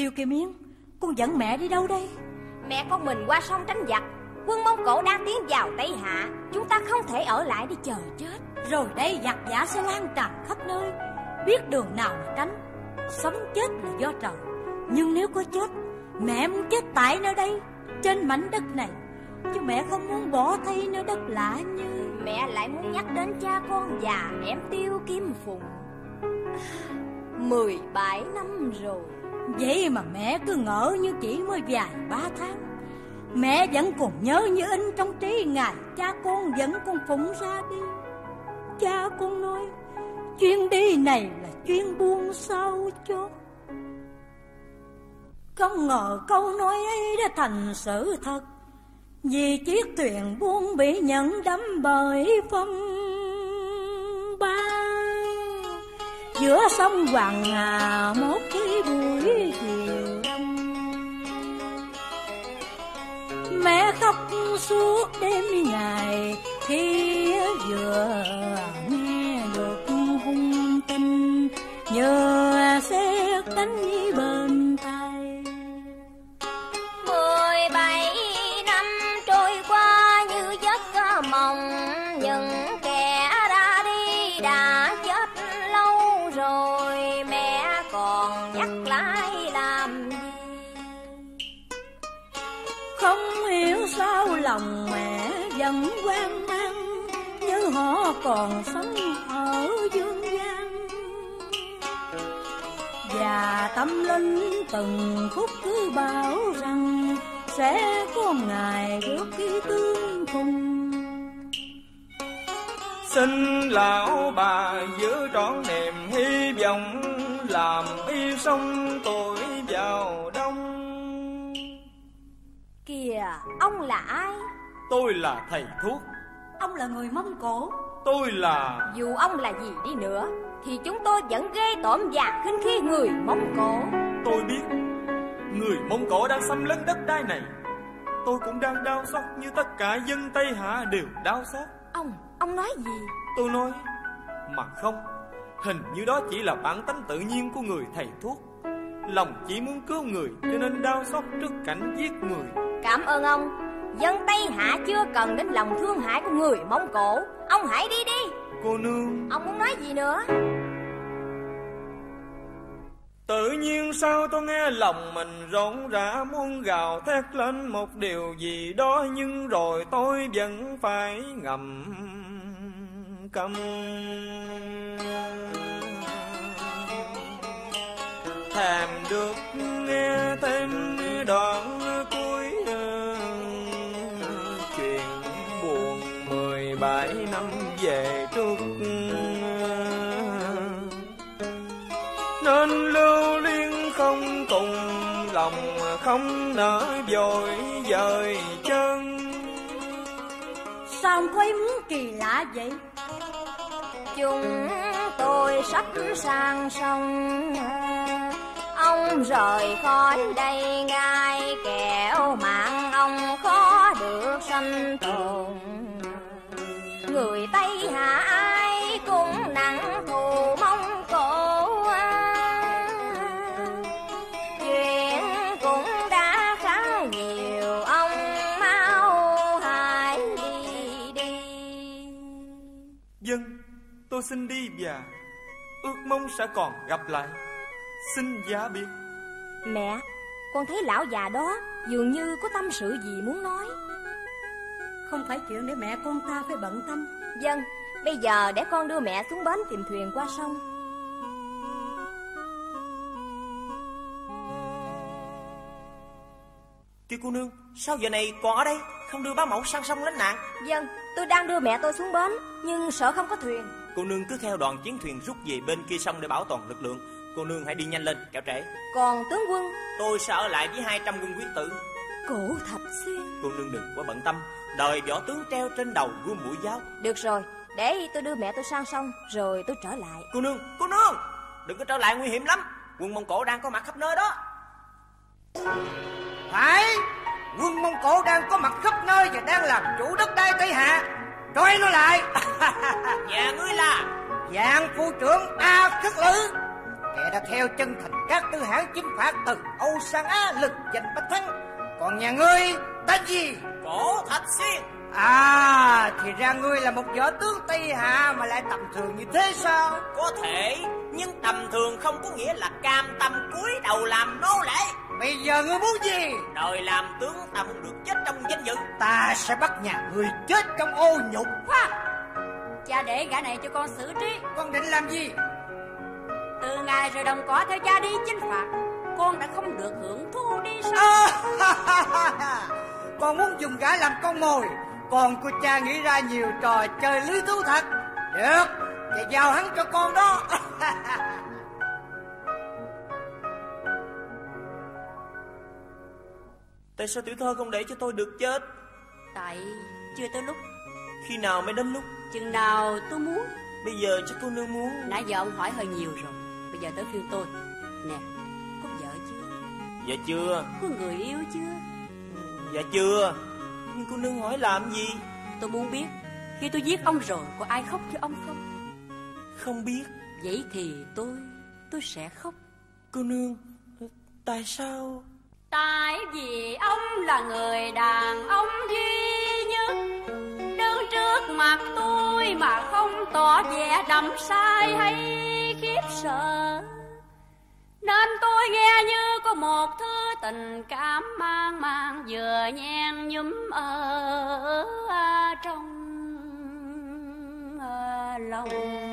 Tiêu Kim Yến, con dẫn mẹ đi đâu đây? Mẹ con mình qua sông tránh giặc. Quân Mông Cổ đang tiến vào Tây Hạ, chúng ta không thể ở lại để chờ chết. Rồi đây giặc giả sẽ lan tràn khắp nơi, biết đường nào mà tránh. Sống chết là do trời, nhưng nếu có chết, mẹ muốn chết tại nơi đây, trên mảnh đất này, chứ mẹ không muốn bỏ thay nơi đất lạ như... Mẹ lại muốn nhắc đến cha con và em Tiêu Kim Phùng. 17 năm rồi. Vậy mà mẹ cứ ngỡ như chỉ mới vài 3 tháng. Mẹ vẫn còn nhớ như in trong trí ngày cha con dẫn con Phụng ra đi. Cha con nói chuyến đi này là chuyến buông sao chót. Không ngờ câu nói ấy đã thành sự thật, vì chiếc thuyền buông bị nhận đắm bởi phong ba. Giữa sông Hoàng Hà một cái buổi chiều đông, mẹ khóc suốt đêm ngày khi vừa nghe được hung tin nhờ sét đánh bên tai. 17 năm trôi qua như giấc mộng, những kẻ ra đi đã chết lâu rồi, mẹ còn nhắc lại làm gì? Không hiểu sao lòng mẹ vẫn hoang mang, như họ còn sống ở dương gian. Và tâm linh từng phút cứ bảo rằng sẽ có ngày được khi tương cùng. Xin lão bà giữ trọn niềm hy vọng, làm y sông tuổi vào đông. Kìa, ông là ai? Tôi là thầy thuốc. Ông là người Mông Cổ. Tôi là... Dù ông là gì đi nữa thì chúng tôi vẫn ghê tởm và khinh khi người Mông Cổ. Tôi biết người Mông Cổ đang xâm lấn đất đai này. Tôi cũng đang đau xót như tất cả dân Tây Hạ đều đau xót. Ông nói gì? Tôi nói mà không, hình như đó chỉ là bản tánh tự nhiên của người thầy thuốc. Lòng chỉ muốn cứu người cho nên đau xót trước cảnh giết người. Cảm ơn ông. Dân Tây Hạ chưa cần đến lòng thương hại của người Mông Cổ. Ông hãy đi đi. Cô nương, ông muốn nói gì nữa? Tự nhiên sao tôi nghe lòng mình rộn rã, muốn gào thét lên một điều gì đó, nhưng rồi tôi vẫn phải ngậm câm. Thèm được nghe thêm đoạn cuối chuyện buồn 17 năm về trước, nên lưu luyến không cùng lòng, không nỡ vội dời chân. Sao ông có ý muốn kỳ lạ vậy? Chúng tôi sắp sang sông, ông rời khỏi đây ngay, kẻo mạng ông khó được sanh tồn. Người Tây Hạ ai cũng nặng thù Mông Cổ, chuyện cũng đã khá nhiều, ông mau hãy đi đi. Dân, tôi xin đi và ước mong sẽ còn gặp lại. Xin giá biệt. Mẹ, con thấy lão già đó dường như có tâm sự gì muốn nói. Không phải chuyện để mẹ con ta phải bận tâm. Vâng, bây giờ để con đưa mẹ xuống bến tìm thuyền qua sông. Kêu cô nương, sao giờ này còn ở đây, không đưa bá mẫu sang sông lánh nạn? Vâng, tôi đang đưa mẹ tôi xuống bến, nhưng sợ không có thuyền. Cô nương cứ theo đoàn chiến thuyền rút về bên kia sông để bảo toàn lực lượng. Cô nương hãy đi nhanh lên, kẻo trễ. Còn tướng quân? Tôi sẽ ở lại với 200 quân quyết tử. Cổ Thạch Xuyên. Cô nương đừng quá bận tâm, đời võ tướng treo trên đầu gươm mũi giáo. Được rồi, để tôi đưa mẹ tôi sang sông rồi tôi trở lại. Cô nương, đừng có trở lại, nguy hiểm lắm. Quân Mông Cổ đang có mặt khắp nơi đó. Phải, quân Mông Cổ đang có mặt khắp nơi và đang làm chủ đất đai Tây Hạ. Trói nó lại. Nhà ngươi là Dạng phu trưởng A Khất Lữ, kẻ đã theo chân thành các tư hãng chinh phạt từ Âu sang Á, lực giành bách thắng. Còn nhà ngươi tên gì? Cổ Thạch Xuyên. À, thì ra ngươi là một võ tướng Tây Hạ mà lại tầm thường như thế sao? Có thể, nhưng tầm thường không có nghĩa là cam tâm cúi đầu làm nô lệ. Bây giờ ngươi muốn gì? Đời làm tướng ta muốn được chết trong danh dự. Ta sẽ bắt nhà ngươi chết trong ô nhục. Khoan, cha để gã này cho con xử trí. Con định làm gì? Từ ngày rời đồng cỏ theo cha đi chinh phạt, con đã không được hưởng thụ đi sao? Con muốn dùng gã làm con mồi. Con của cha nghĩ ra nhiều trò chơi lý thú thật. Được, thì giao hắn cho con đó. Tại sao tiểu thơ không để cho tôi được chết? Tại chưa tới lúc. Khi nào mới đến lúc? Chừng nào tôi muốn. Bây giờ chắc cô nương muốn. Nãy giờ ông hỏi hơi nhiều rồi. Bây giờ tới phiên tôi. Nè, có vợ chưa? Dạ chưa. Có người yêu chưa? Dạ chưa. Nhưng cô nương hỏi làm gì? Tôi muốn biết, khi tôi giết ông rồi, có ai khóc cho ông không? Không biết. Vậy thì tôi sẽ khóc. Cô nương, tại sao? Tại vì ông là người đàn ông duy nhất đứng trước mặt tôi mà không tỏ vẻ đắm say hay khiếp sợ, nên tôi nghe như có một thứ tình cảm mang mang vừa nhen nhúm ở trong lòng,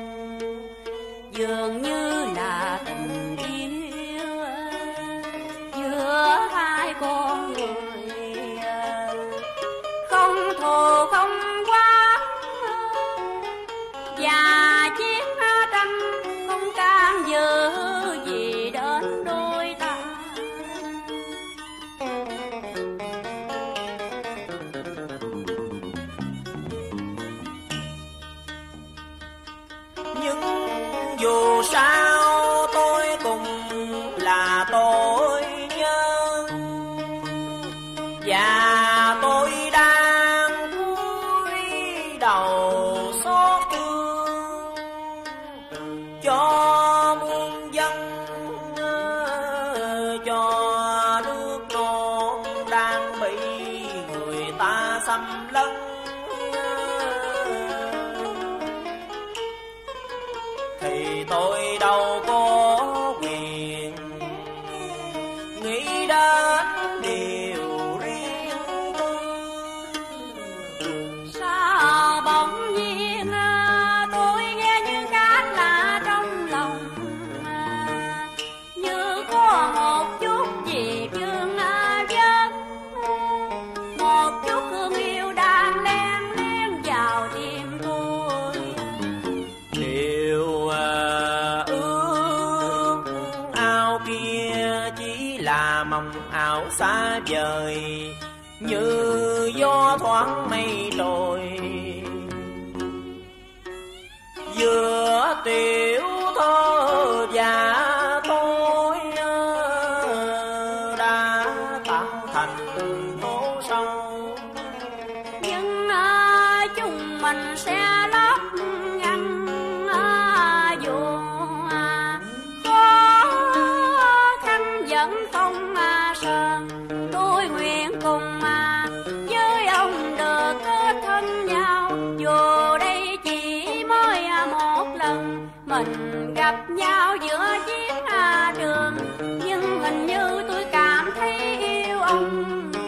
dường như là tình yêu giữa hai con người, không thù không oán và chiến tranh không can dự gì đến đôi ta. Nhưng dù sao tôi cũng là tội nhân, và tôi đang cúi đầu xót thương cho muôn dân, cho nước non đang bị người ta xâm lấn. Thì tôi đâu có quyền nghĩ đến điều riêng tư. Sao bỗng nhiên tôi nghe như khác lạ trong lòng, như có một chút gì vương vấn, một chút hương yêu đang len lén vào tim tôi. Điều ước ao kia chỉ là mộng ảo xa vời, như gió thoáng mây trôi. Giữa tiểu thơ và tôi đã tạo thành hố sâu, Nhưng chúng mình sẽ lấp ngăn dù khó khăn vẫn không sờn. Tôi nguyện cùng với ông được kết thân nhau, dù đây chỉ mới một lần mình gặp nhau giữa chiến trường, nhưng hình như tôi cảm thấy yêu ông.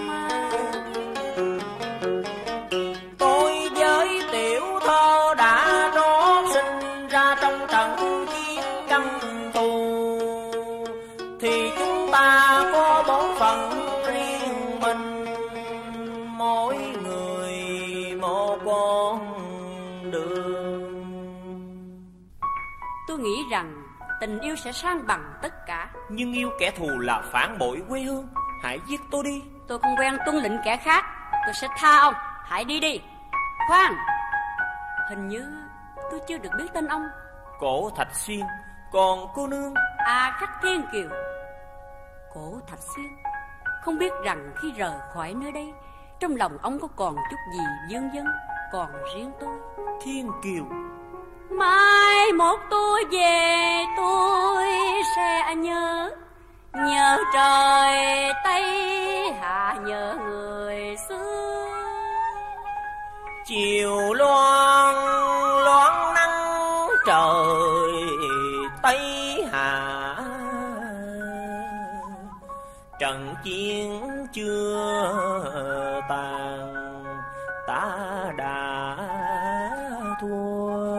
tôi với tiểu thơ đã rót sinh ra trong trận chiến căm thù, thì chúng ta có bổn phận riêng mình, mỗi người một con đường. Tôi nghĩ rằng tình yêu sẽ san bằng tất cả. Nhưng yêu kẻ thù là phản bội quê hương. Hãy giết tôi đi. Tôi không quen tuân lệnh kẻ khác, tôi sẽ tha ông. Hãy đi đi. Khoan, hình như tôi chưa được biết tên ông. Cổ Thạch Xuyên. Còn cô nương? Khắc Thiên Kiều. Cổ Thạch Xuyên, không biết rằng khi rời khỏi nơi đây, trong lòng ông có còn chút gì vương vấn, còn riêng tôi. Thiên Kiều. Mai một tôi về, tôi sẽ nhớ, nhớ trời Tây Hạ, nhớ người xưa. Chiều loan loáng nắng trời Tây Hạ, trận chiến chưa tàn ta đã thua.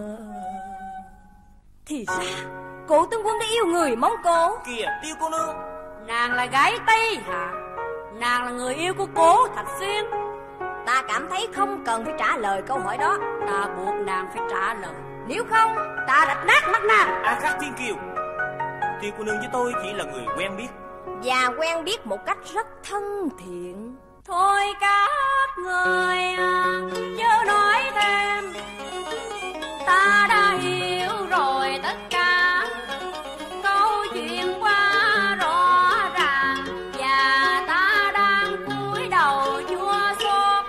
Thì ra cổ tướng quân đã yêu người Mông Cổ. Kìa Tiêu cô nương, Nàng là gái Tây Hạ, nàng là người yêu của Cố Thạch Xuyên. Ta cảm thấy không cần phải trả lời câu hỏi đó. Ta buộc nàng phải trả lời, Nếu không ta rạch nát mắt nàng. A Khắc Thiên Kiều, Tiêu cô nương với tôi chỉ là người quen biết, Và quen biết một cách rất thân thiện. thôi các người chớ nói thêm, ta đã hiểu rồi tất cả. Câu chuyện qua rõ ràng và ta đang cúi đầu chua xót.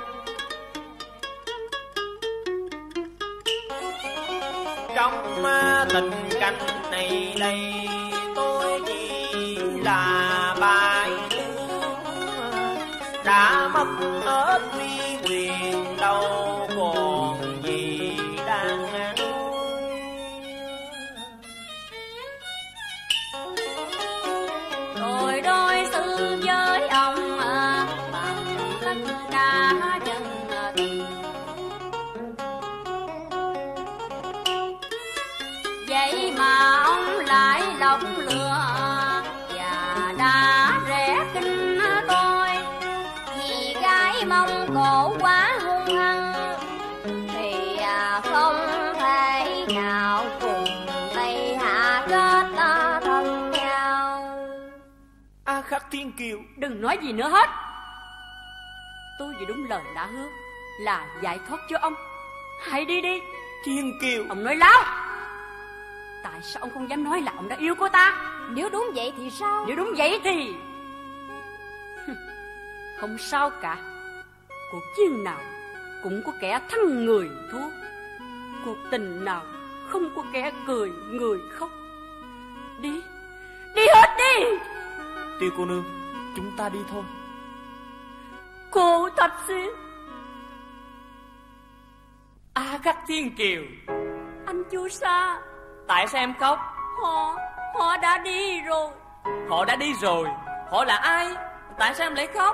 trong tình cảnh này đây tôi chỉ là bài đã mất hết uy quyền, đâu còn gì đang nói. Rồi đôi xứ với ông bằng tất cả chân tình. Vậy mà ông lại lọc lừa và đã rẽ kinh tôi. Vì gái Mông Cổ quá hung hăng thì không thể nào cùng Tây Hạ kết thân nhau. A Khắc Thiên Kiều, Đừng nói gì nữa hết. Tôi vì đúng lời đã hứa là giải thoát cho ông. Hãy đi đi. Thiên Kiều, Ông nói láo. Tại sao ông không dám nói là ông đã yêu cô ta? Nếu đúng vậy thì sao? Nếu đúng vậy thì không sao cả. Cuộc chiến nào cũng có kẻ thắng người thua. Cuộc tình nào không có kẻ cười người khóc. Đi, đi hết đi. Tiêu cô nương, chúng ta đi thôi. Cô Thạch Xuyên. A Khắc Thiên Kiều, Anh Chu Sa. tại sao em khóc? Họ đã đi rồi. Họ đã đi rồi. Họ là ai? Tại sao em lại khóc?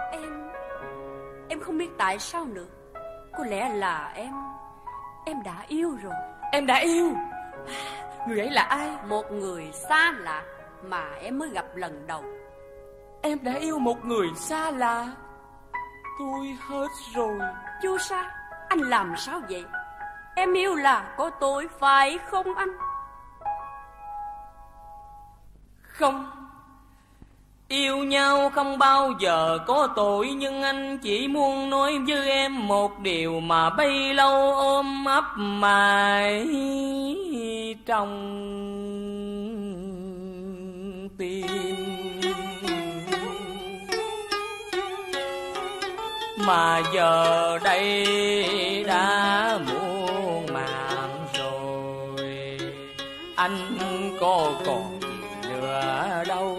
Em không biết tại sao nữa. Có lẽ là em đã yêu rồi. Em đã yêu. Người ấy là ai? Một người xa lạ mà em mới gặp lần đầu. Em đã yêu một người xa lạ. Tôi hết rồi. Chu Sa, anh làm sao vậy? Em yêu là có tội phải không anh? Không. Yêu nhau không bao giờ có tội, nhưng anh chỉ muốn nói với em một điều mà bấy lâu ôm ấp mãi trong tim. Mà giờ đây đã muộn màng rồi, anh có còn gì nữa đâu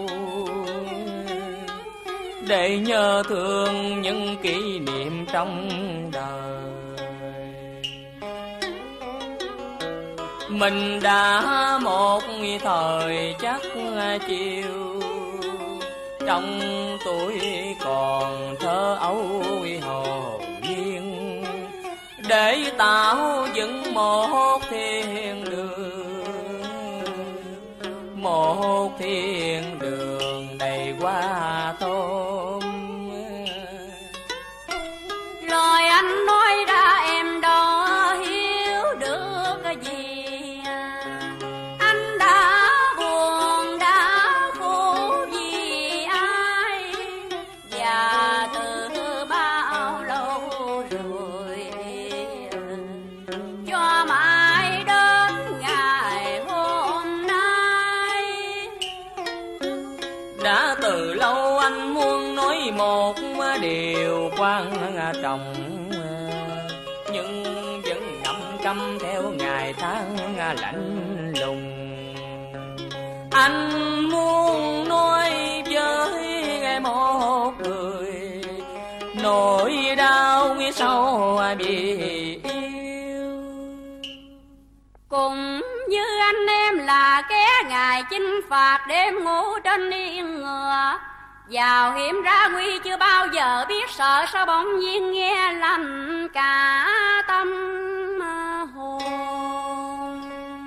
để nhớ thương những kỷ niệm trong đời. Mình đã một thời chắc chiều, trong tuổi còn thơ ấu hồn nhiên, để tạo dựng một thiên đường, một thiên đường đầy hoa thơm. Lời anh nói đã em đâu hiểu được cái gì. Anh đã buồn đã khổ vì ai, và từ bao lâu rồi cho mãi đến ngày hôm nay. Đã từ lâu anh muốn nói một điều quan trọng, nhưng vẫn ngậm câm theo ngày tháng lạnh lùng. Anh muốn nói với một người nỗi đau sâu vì yêu. Cùng như anh em là kẻ ngày chinh phạt đêm ngủ trên yên ngựa, vào hiểm ra nguy chưa bao giờ biết sợ, sao bỗng nhiên nghe lạnh cả tâm hồn.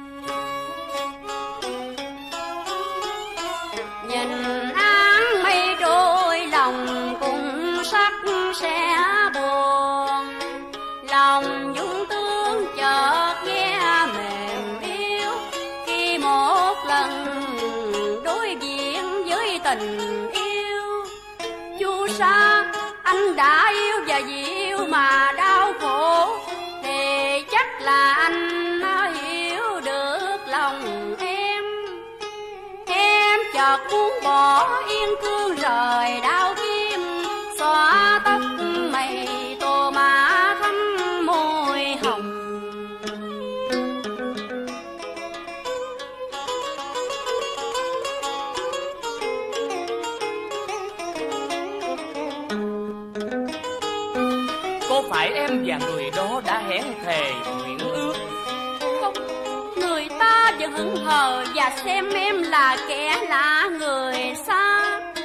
Nhìn áng mây trôi lòng cùng sắc sẽ buồn, lòng dung tương chợt nghe mềm yếu khi một lần đối diện với tình yêu. Chu Sa, anh đã yêu và vì yêu mà đau khổ, thì chắc là anh hiểu được lòng em. Em chợt muốn bỏ yên cương rời đau tim, xóa tóc mây tô má thắm môi hồng. Có phải em và người đó đã hẹn thề nguyện ước? Không, người ta vẫn hững hờ và xem em là kẻ lạ người xa.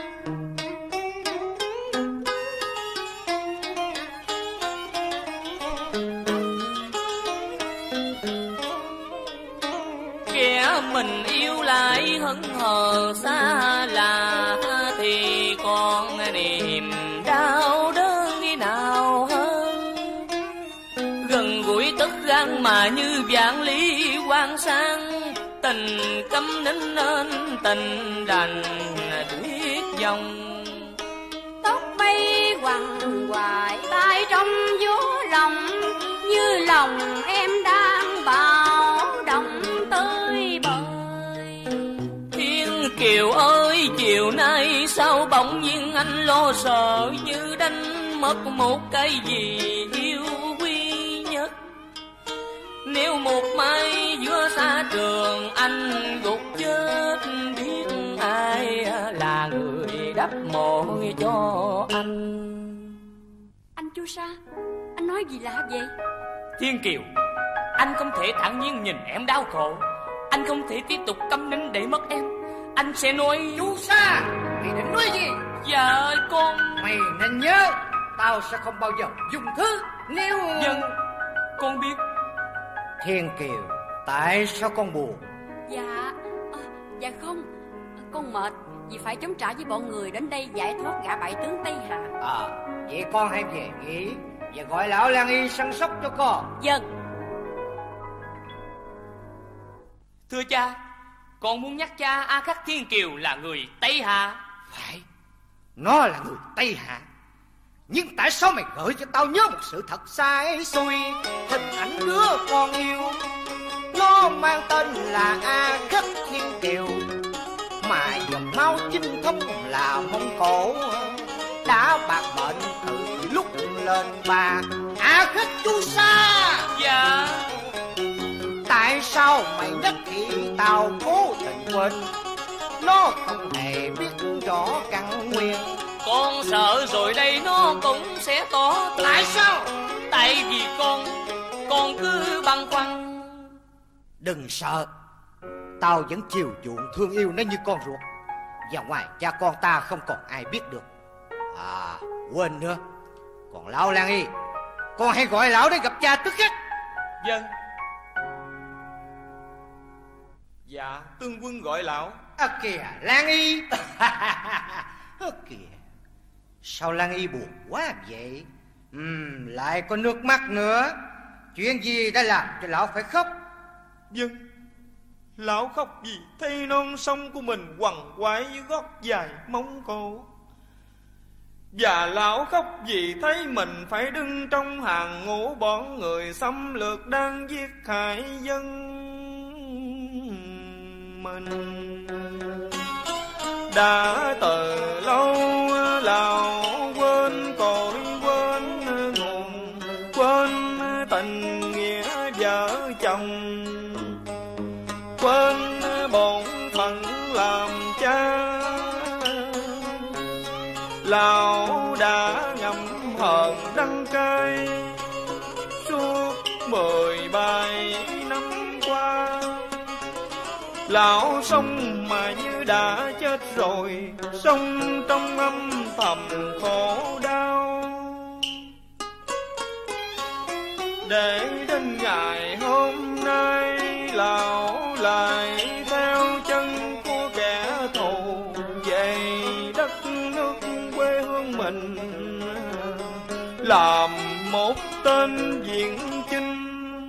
Kẻ mình yêu lại hững hờ xa lạ, thì còn niềm đau đớn khi nào hơn. Gần gũi tất gan mà như vạn lý quan sang, tình câm nín nên tình đành tuyết dòng. Tóc bay quằn hoài tay trong gió lòng, như lòng em đang bạo động tới bời. Thiên Kiều ơi, chiều nay sao bỗng nhiên anh lo sợ, như đánh mất một cái gì yêu quý nhất. Nếu một mai giữa xa trường anh gục chết, biết ai là người đắp mộ cho anh. Anh Chu Sa, anh nói gì lạ vậy? Thiên Kiều, anh không thể thản nhiên nhìn em đau khổ. Anh không thể tiếp tục câm nín để mất em. Anh sẽ nói... Chu Sa, mày định nói gì? Dạ ơi con. Mày nên nhớ, tao sẽ không bao giờ dùng thứ nếu... Dân, con biết. Thiên Kiều, tại sao con buồn? Dạ không, con mệt vì phải chống trả với bọn người đến đây giải thoát gã bại tướng Tây Hạ. Vậy con hãy về nghỉ và gọi lão Lan Y săn sóc cho con. Dân. Thưa cha, con muốn nhắc cha A Khắc Thiên Kiều là người Tây Hạ. Phải, nó là người Tây Hạ. Nhưng tại sao mày gợi cho tao nhớ một sự thật sai xui? Hình ảnh đứa con yêu, nó mang tên là A Khắc Thiên Kiều, mà dòng máu chính thống là Mông Cổ, đã bạc mệnh từ lúc lên ba. A Khắc Chu Sa. Dạ. Tại sao mày nhắc thì tao cố tình quên? Nó không hề biết rõ căn nguyên. Con sợ rồi đây nó cũng sẽ tỏ tình. Tại sao? Tại vì con cứ băn khoăn. Đừng sợ, tao vẫn chiều chuộng thương yêu nó như con ruột. Và ngoài cha con ta không còn ai biết được. Quên nữa, còn lão Lan Y, con hãy gọi lão đến gặp cha tức khắc. Vâng. Dạ, tướng quân gọi lão. Kìa Lan Y. Kìa, sao Lan Y buồn quá vậy? Lại có nước mắt nữa. Chuyện gì đã làm cho lão phải khóc? Vâng, lão khóc vì thấy non sông của mình quằn quại với gót dài Mông Cổ. Và lão khóc vì thấy mình phải đứng trong hàng ngũ bọn người xâm lược đang giết hại dân mình. Đã từ lâu lão quên cội, quên nguồn, quên tình nghĩa vợ chồng, quên bổn phận là Lão sống mà như đã chết rồi, sống trong âm thầm khổ đau. Để đến ngày hôm nay, lão lại theo chân của kẻ thù về đất nước quê hương mình, làm một tên viện chinh.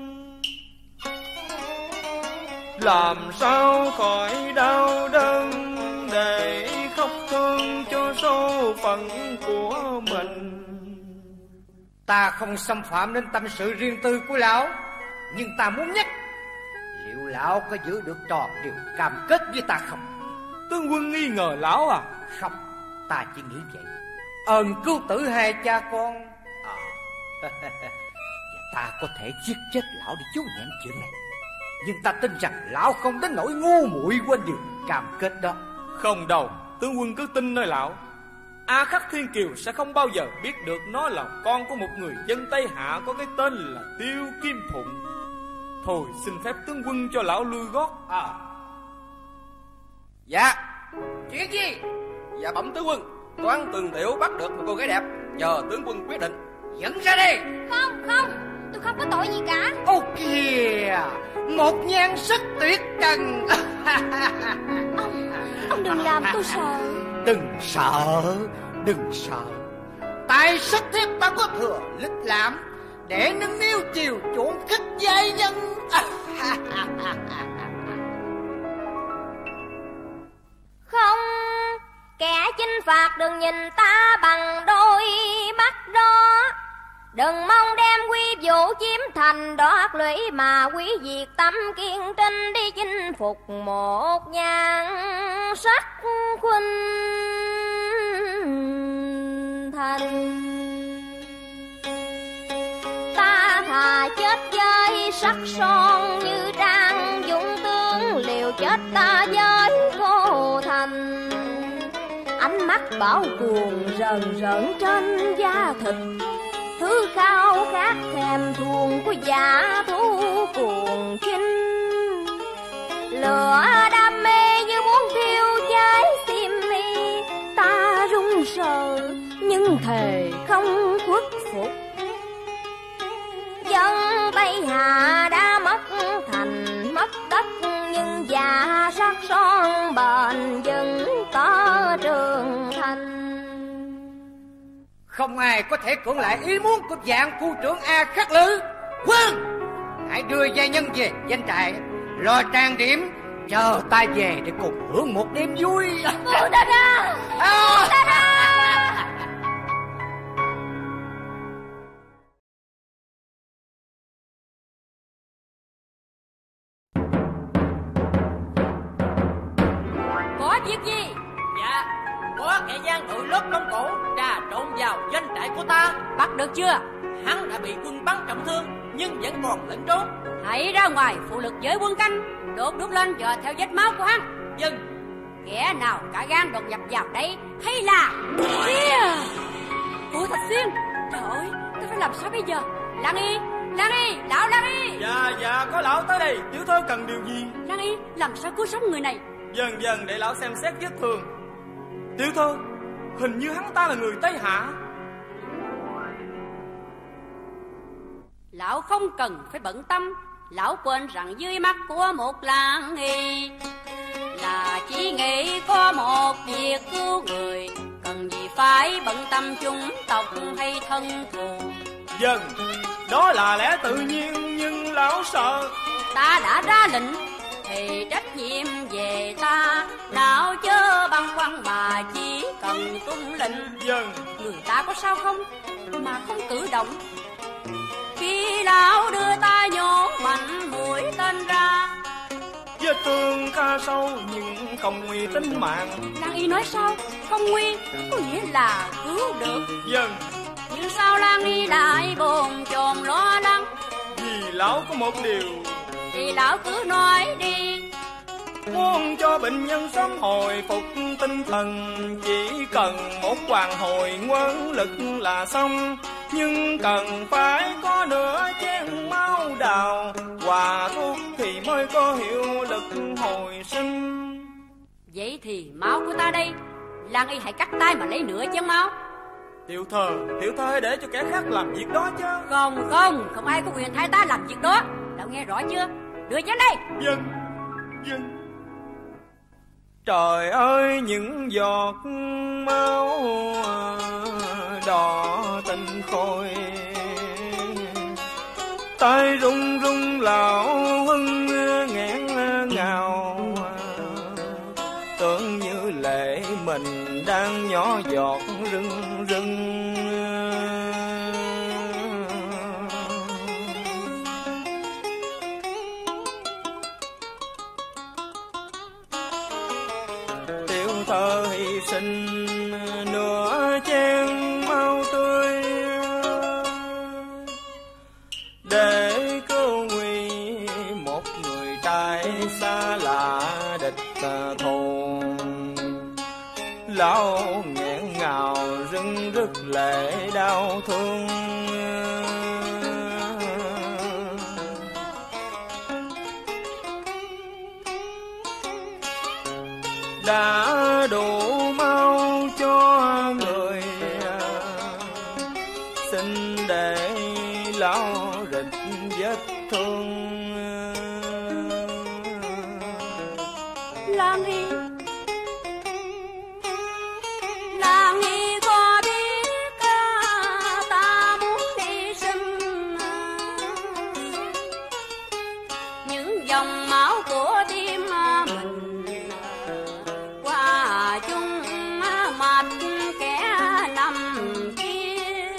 Làm sao khỏi đau đớn để khóc thương cho số phận của mình. Ta không xâm phạm đến tâm sự riêng tư của lão, nhưng ta muốn nhắc, liệu lão có giữ được tròn điều cam kết với ta không? Tướng quân nghi ngờ lão à? Không, ta chỉ nghĩ vậy. Ơn cứu tử hai cha con, và ta có thể giết chết lão để cứu nhẹn chuyện này, nhưng ta tin rằng lão không đến nỗi ngu muội quên điều cam kết đó. Không đâu, tướng quân cứ tin nơi lão. A Khắc Thiên Kiều sẽ không bao giờ biết được nó là con của một người dân Tây Hạ có cái tên là Tiêu Kim Phụng. Thôi xin phép tướng quân cho lão lui gót. Dạ. Chuyện gì? Dạ bẩm tướng quân, toán Tường Tiểu bắt được một cô gái đẹp, chờ tướng quân quyết định. Dẫn ra đi. Không, tôi không có tội gì cả. Ô kìa, một nhan sắc tuyệt trần. Ông đừng làm tôi sợ. Đừng sợ. Tài sắc thiết ta có thừa lịch lãm để nâng niu chiều chuộng khích giai nhân. Không, kẻ chinh phạt đừng nhìn ta bằng đôi mắt đó. Đừng mong đem quy vũ chiếm thành đoạt lũy, mà quý diệt tâm kiên trinh đi chinh phục một nhan sắc khuynh thành. Ta thà chết với sắc son như Trang Dũng tướng, liều chết ta với cô Thành. Ánh mắt bảo cuồng rờn rợn trên da thịt, thứ khao khát thèm thuồng của giả thú cuồng chinh. Lửa đam mê như muốn thiêu cháy tim mi, ta run sợ nhưng thề không khuất phục. Dân Tây Hạ đã mất thành mất đất, nhưng già sắc son bền vững có trường thành. Không ai có thể cưỡng lại ý muốn của dạng phu trưởng A Khắc Lư. Quân, hãy đưa gia nhân về doanh trại, lo trang điểm, chờ ta về để cùng hưởng một đêm vui. Phu ta ra, phu ta ra. Có việc gì? Dạ, có kẻ gian đội lốt Mông Cổ trà trộn vào doanh trại của ta. Bắt được chưa? Hắn đã bị quân bắn trọng thương nhưng vẫn còn lẫn trốn. Hãy ra ngoài phụ lực với quân canh, đốt đuốc lên chờ theo vết máu của hắn. Dân. Kẻ nào cả gan đột nhập vào đây hay là kia? Ủa Thạch Xuyên, trời ơi, ta phải làm sao bây giờ? Lan Y, lão Lan Y. Dạ, có lão tới đây, tiểu thơ cần điều gì? Lan Y, làm sao cứu sống người này? Dần để lão xem xét vết thương. Tiểu thơ, hình như hắn ta là người Tây Hạ. Lão không cần phải bận tâm, lão quên rằng dưới mắt của một Lan Y là chỉ nghĩ có một việc cứu người, cần gì phải bận tâm chủng tộc hay thân thù. Dần, đó là lẽ tự nhiên nhưng lão sợ. Ta đã ra lệnh thì trách nhiệm về ta, lão chớ băn khoăn mà chỉ cần tuân lệnh. Dần, người ta có sao không mà không cử động? Khi lão đưa ta nhổ mạnh mũi tên ra, vết thương khá sâu nhưng không nguy tính mạng. Lan Y nói sao? Không nguy, có nghĩa là cứu được. Dần, Nhưng sao Lan Y lại bồn chồn lo lắng? vì lão có một điều. Thì lão cứ nói đi. Muốn cho bệnh nhân sớm hồi phục tinh thần, chỉ cần một hoàn hồi nguyên lực là xong. Nhưng cần phải có nửa chén máu đào, hòa thuốc thì mới có hiệu lực hồi sinh. Vậy thì máu của ta đây, Lan Y hãy cắt tay mà lấy nửa chén máu. Tiểu thơ hãy để cho kẻ khác làm việc đó chứ. Không ai có quyền thay ta làm việc đó. Đạo nghe rõ chưa? Đưa chén đây. Vâng. Trời ơi, những giọt máu đỏ tinh khôi, tay run run lão hưng nghẹn ngào, tưởng như lệ mình đang nhỏ giọt rưng rưng. Tiểu thơ hy sinh nửa chén máu tươi để cứu nguy một người trai xa lạ địch thù. Lão nghẹn ngào rưng rức lệ đau thương, đã đủ máu cho người, xin để lão rịch vết thương. Lan Y có biết ta muốn hy sinh những dòng máu của tim mình qua chung mạch kẻ nằm kia.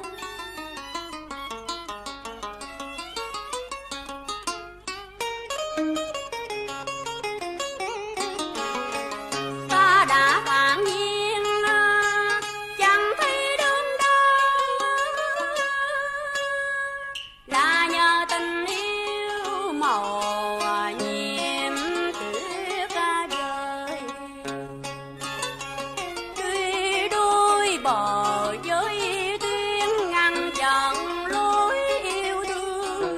Ta đã thản nhiên chẳng thấy đớn đau, là nhờ tình yêu màu nhiệm tuyết vời. Tuy đôi bờ với tuyến ngăn chặn lối yêu thương,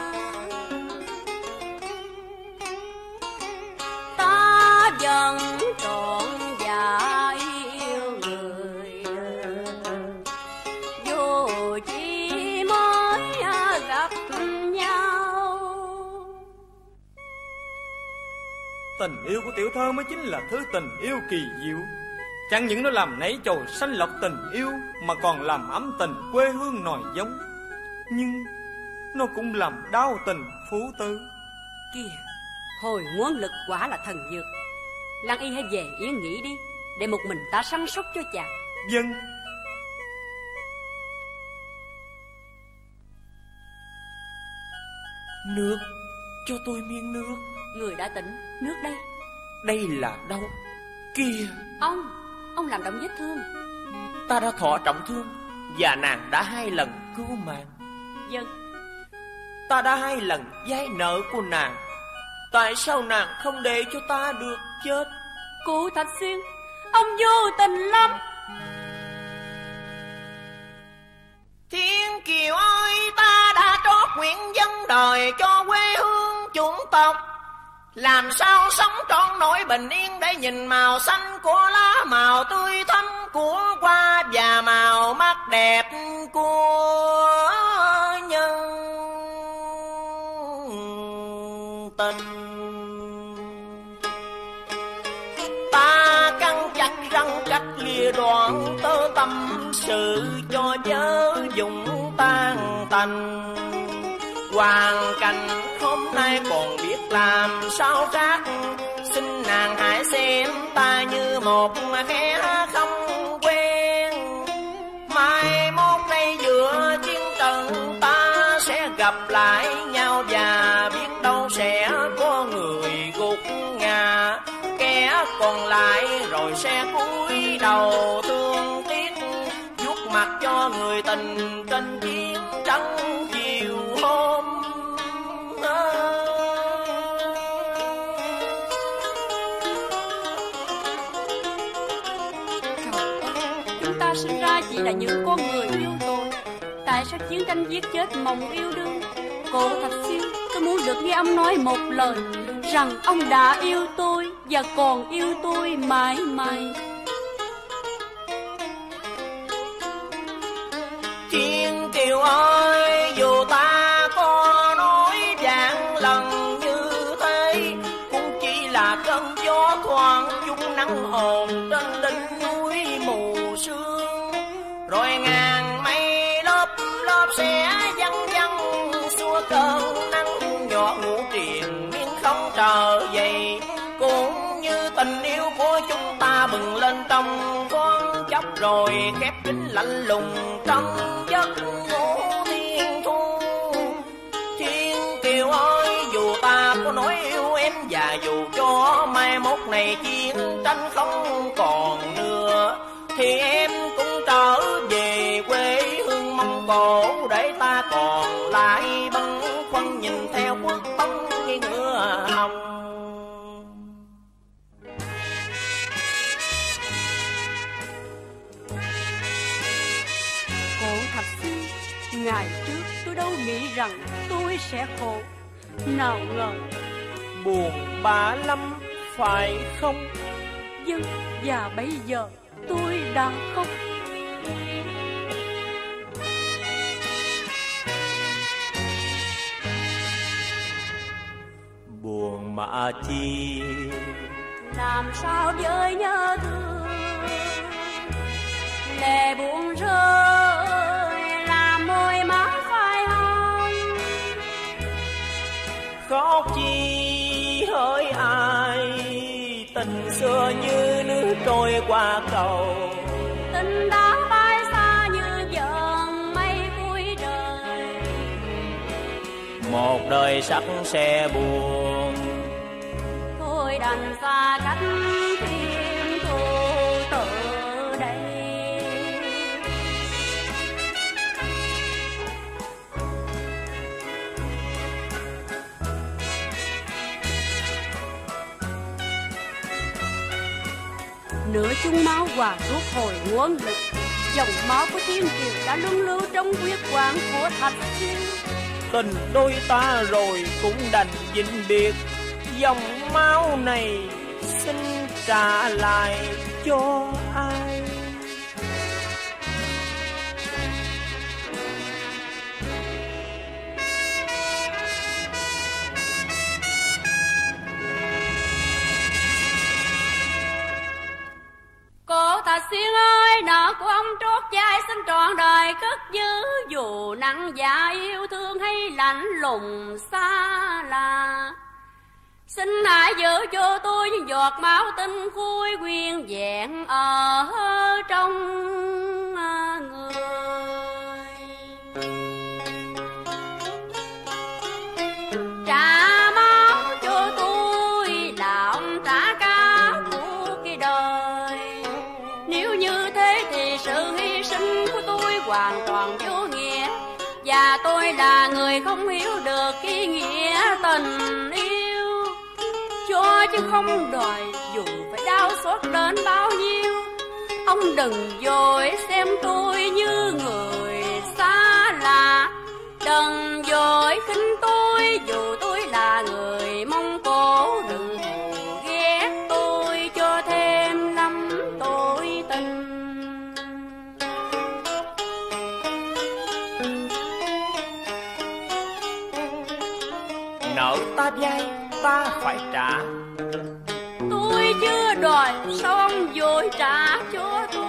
ta vẫn trọn dạ yêu người, dù chỉ mới gặp nhau. Tình yêu của tiểu thơ mới chính là thứ tình yêu kỳ diệu. Chẳng những nó làm nảy chồi xanh lọc tình yêu, mà còn làm ấm tình quê hương nòi giống. Nhưng nó cũng làm đau tình phú tư. Kìa, hồi nguồn lực quả là thần dược. Lan Y hãy về yên nghỉ đi, để một mình ta săn sóc cho chàng. Vâng. Nước, cho tôi miếng nước. Người đã tỉnh, nước đây. Đây là đâu? Kìa, Ông làm động vết thương. ta đã thọ trọng thương, và nàng đã 2 lần cứu mạng. Vâng. Ta đã 2 lần vay nợ của nàng, tại sao nàng không để cho ta được chết? Cụ Thạch Xuyên, ông vô tình lắm. Thiên Kiều ơi, ta đã trót nguyện dâng đời cho quê hương chủng tộc. Làm sao sống trọn nỗi bình yên để nhìn màu xanh của lá, màu tươi thắm của hoa và màu mắt đẹp của nhân tình. Ta căng chặt răng cách lìa đoạn tơ tâm sự cho chớ dùng tan tành. Hoàn cảnh hôm nay còn biết làm sao khác, xin nàng hãy xem ta như một kẻ không quen. Mai mốt đây giữa chiến trận ta sẽ gặp lại nhau, và biết đâu sẽ có người gục ngã, kẻ còn lại rồi sẽ cúi đầu thương tiếc, vuốt mặt cho người tình trên chiến tranh chiều hôm. Chúng ta sinh ra chỉ là những con người yêu tội, tại sao chiến tranh giết chết mộng yêu đương? Cô Thạch Xuyên, tôi muốn được nghe ông nói một lời, rằng ông đã yêu tôi và còn yêu tôi mãi mãi. Thiên Kiều ơi, dù ta có nói vạn lần như thế, cũng chỉ là cơn gió thoảng chung nắng hồn trên đỉnh núi mù sương. Rồi ngàn mây lớp lớp sẽ văng văng xua cơn nắng giọt ngủ triền miên không trở về. Cũng như tình yêu của chúng ta bừng lên trong thoáng chốc, rồi khép kín lạnh lùng trong giấc ngủ thiên thu. Thiên Kiều ơi, dù ta có nói yêu em, và dù cho mai mốt này chiến tranh không còn nữa, thì em cũng trở về quê hương Mông Cổ, để ta còn lại bâng khuâng nhìn theo quốc tông như ngựa hồng. Cổ Thạch Xuyên, ngày trước tôi đâu nghĩ rằng tôi sẽ khổ, nào ngờ. Buồn bã lắm phải không? Vâng, và bây giờ tôi đã khóc. Buồn mà chi, làm sao với nhớ thương, lệ buồn rơi làm môi má phai hồng. khóc chi hỡi ai, tình xưa như nước trôi qua cầu. Tình đã bay xa như dần mây cuối đời, Một đời sắc sẽ buồn, thôi đành xa cách thêm thu từ đây. Nửa chung máu hòa thuốc hồi nguồn lực, dòng máu của Thiên Kiều đã luân lưu trong huyết quản của Thạch Xuyên. tình đôi ta rồi cũng đành vĩnh biệt, dòng máu này xin trả lại cho ai? Cô Thạch Xuyên ơi, nợ của ông trót vai xin trọn đời cất giữ, dù nặng dạ yêu thương hay lạnh lùng xa lạ. Xin hãy giữ cho tôi những giọt máu tinh khôi nguyên vẹn ở trong người. Trả máu cho tôi là ông trả cả cuộc đời. Nếu như thế thì sự hy sinh của tôi hoàn toàn vô nghĩa, và tôi là người không hiểu được ý nghĩa tình yêu. Cho chứ không đòi dù phải đau xót đến bao nhiêu. Ông đừng vội xem tôi như người xa lạ, đừng vội khinh tôi dù tôi là người Mông Cổ. Đừng thù ghét tôi cho thêm lắm tội tình. Nợ ta vay ta phải trả, Tôi chưa đòi sao ông vội trả cho tôi.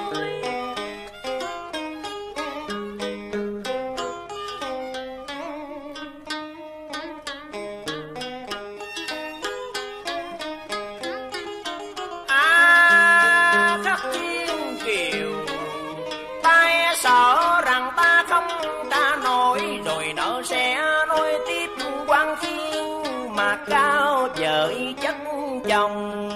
Khắc Thiên Kiều, ta sợ rằng ta không trả nổi, rồi nợ sẽ nối tiếp quan thiên mà cao vời chất chồng.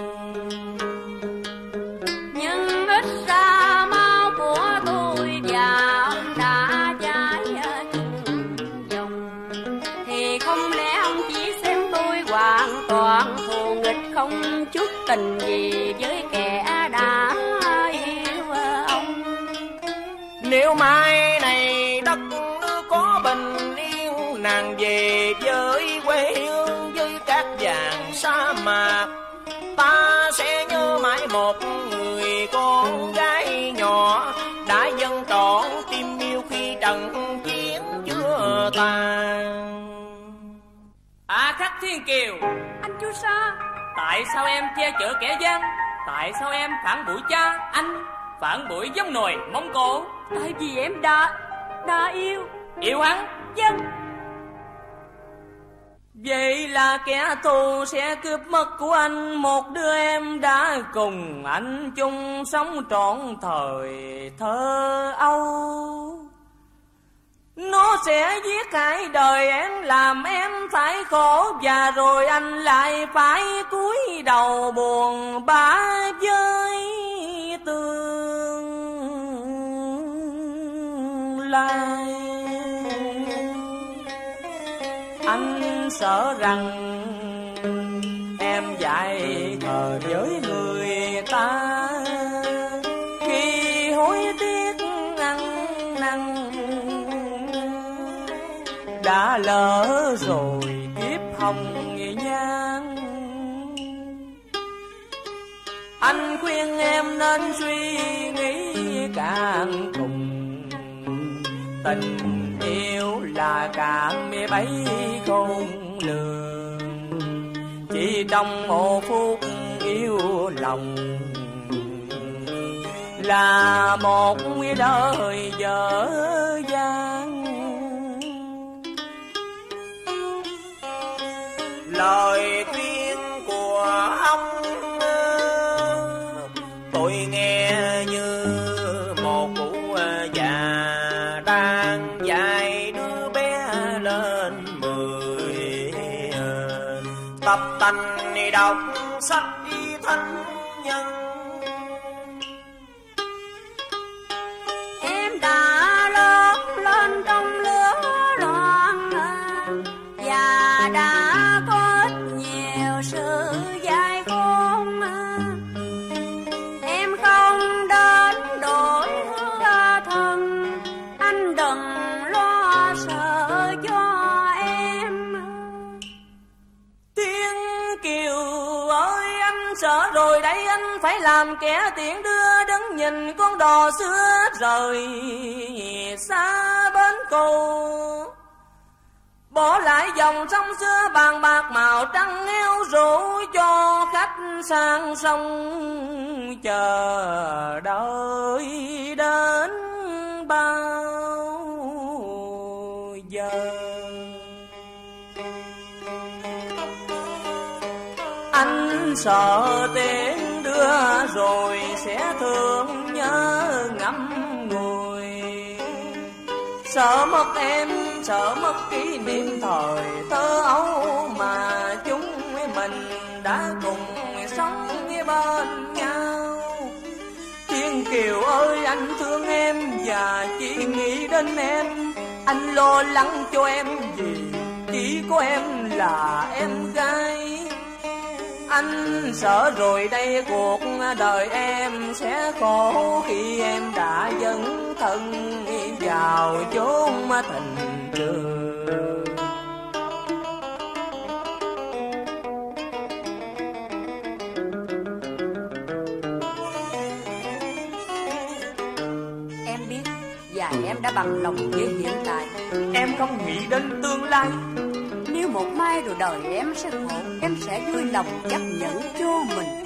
Nhưng ít ra máu của tôi và ông đã chảy chung dòng, thì không lẽ ông chỉ xem tôi hoàn toàn thù nghịch, không chút tình gì với kẻ đã yêu ông. Nếu mai này đất nước có bình yên, nàng về với quê hương với cát vàng sa mạc. Ta sẽ nhớ mãi một người con gái nhỏ đã dâng trọn tim yêu khi trận chiến chưa tàn. Khắc Thiên Kiều, Anh Chu Sa, tại sao em che chở kẻ gian? Tại sao em phản bội cha anh, phản bội giống nồi Mông Cổ? tại vì em đã Yêu hắn? dân. Vậy là kẻ thù sẽ cướp mất của anh một đứa em đã cùng anh chung sống trọn thời thơ âu. Nó sẽ giết hại đời em, làm em phải khổ, và rồi anh lại phải cúi đầu buồn bã với tương lai. Anh sợ rằng em dại khờ với người ta, khi hối tiếc ăn năn đã lỡ rồi kiếp hồng nhan. Anh khuyên em nên suy nghĩ càng cùng, tình yêu là cảm bấy khôn lường, chỉ trong một phút yêu lòng là một đời dở dang. Lời khuyên của ông tôi nghe như một cụ già đang dạy đứa bé lên 10, tập tành đọc sách thánh nhân. Em đã lớn lên trong lứa loạn và đã có ít nhiều sự dại khôn. Em không đến đổi thân, anh đừng lo sợ cho em. Thiên Kiều ơi, anh sợ rồi đấy, anh phải làm kẻ tiện đưa đứng nhìn con đò xưa rời xa bến cầu, bỏ lại dòng sông xưa bàn bạc màu trắng eo rủ cho khách sang sông chờ đợi đến bao giờ. Anh sợ tiếng đưa rồi sẽ thương nhớ ngắm người, sợ mất em, sợ mất kỷ niệm thời thơ ấu mà chúng mình đã cùng sống bên nhau. Thiên Kiều ơi, anh thương em và chỉ nghĩ đến em, anh lo lắng cho em vì chỉ có em là em gái. Anh sợ rồi đây cuộc đời em sẽ khổ khi em đã dấn thân vào chốn tình trường. Em biết và em đã bằng lòng với hiện tại. Em không nghĩ đến tương lai. Nếu một mai rồi đời em sẽ khổ, em sẽ vui lòng chấp nhận cho mình.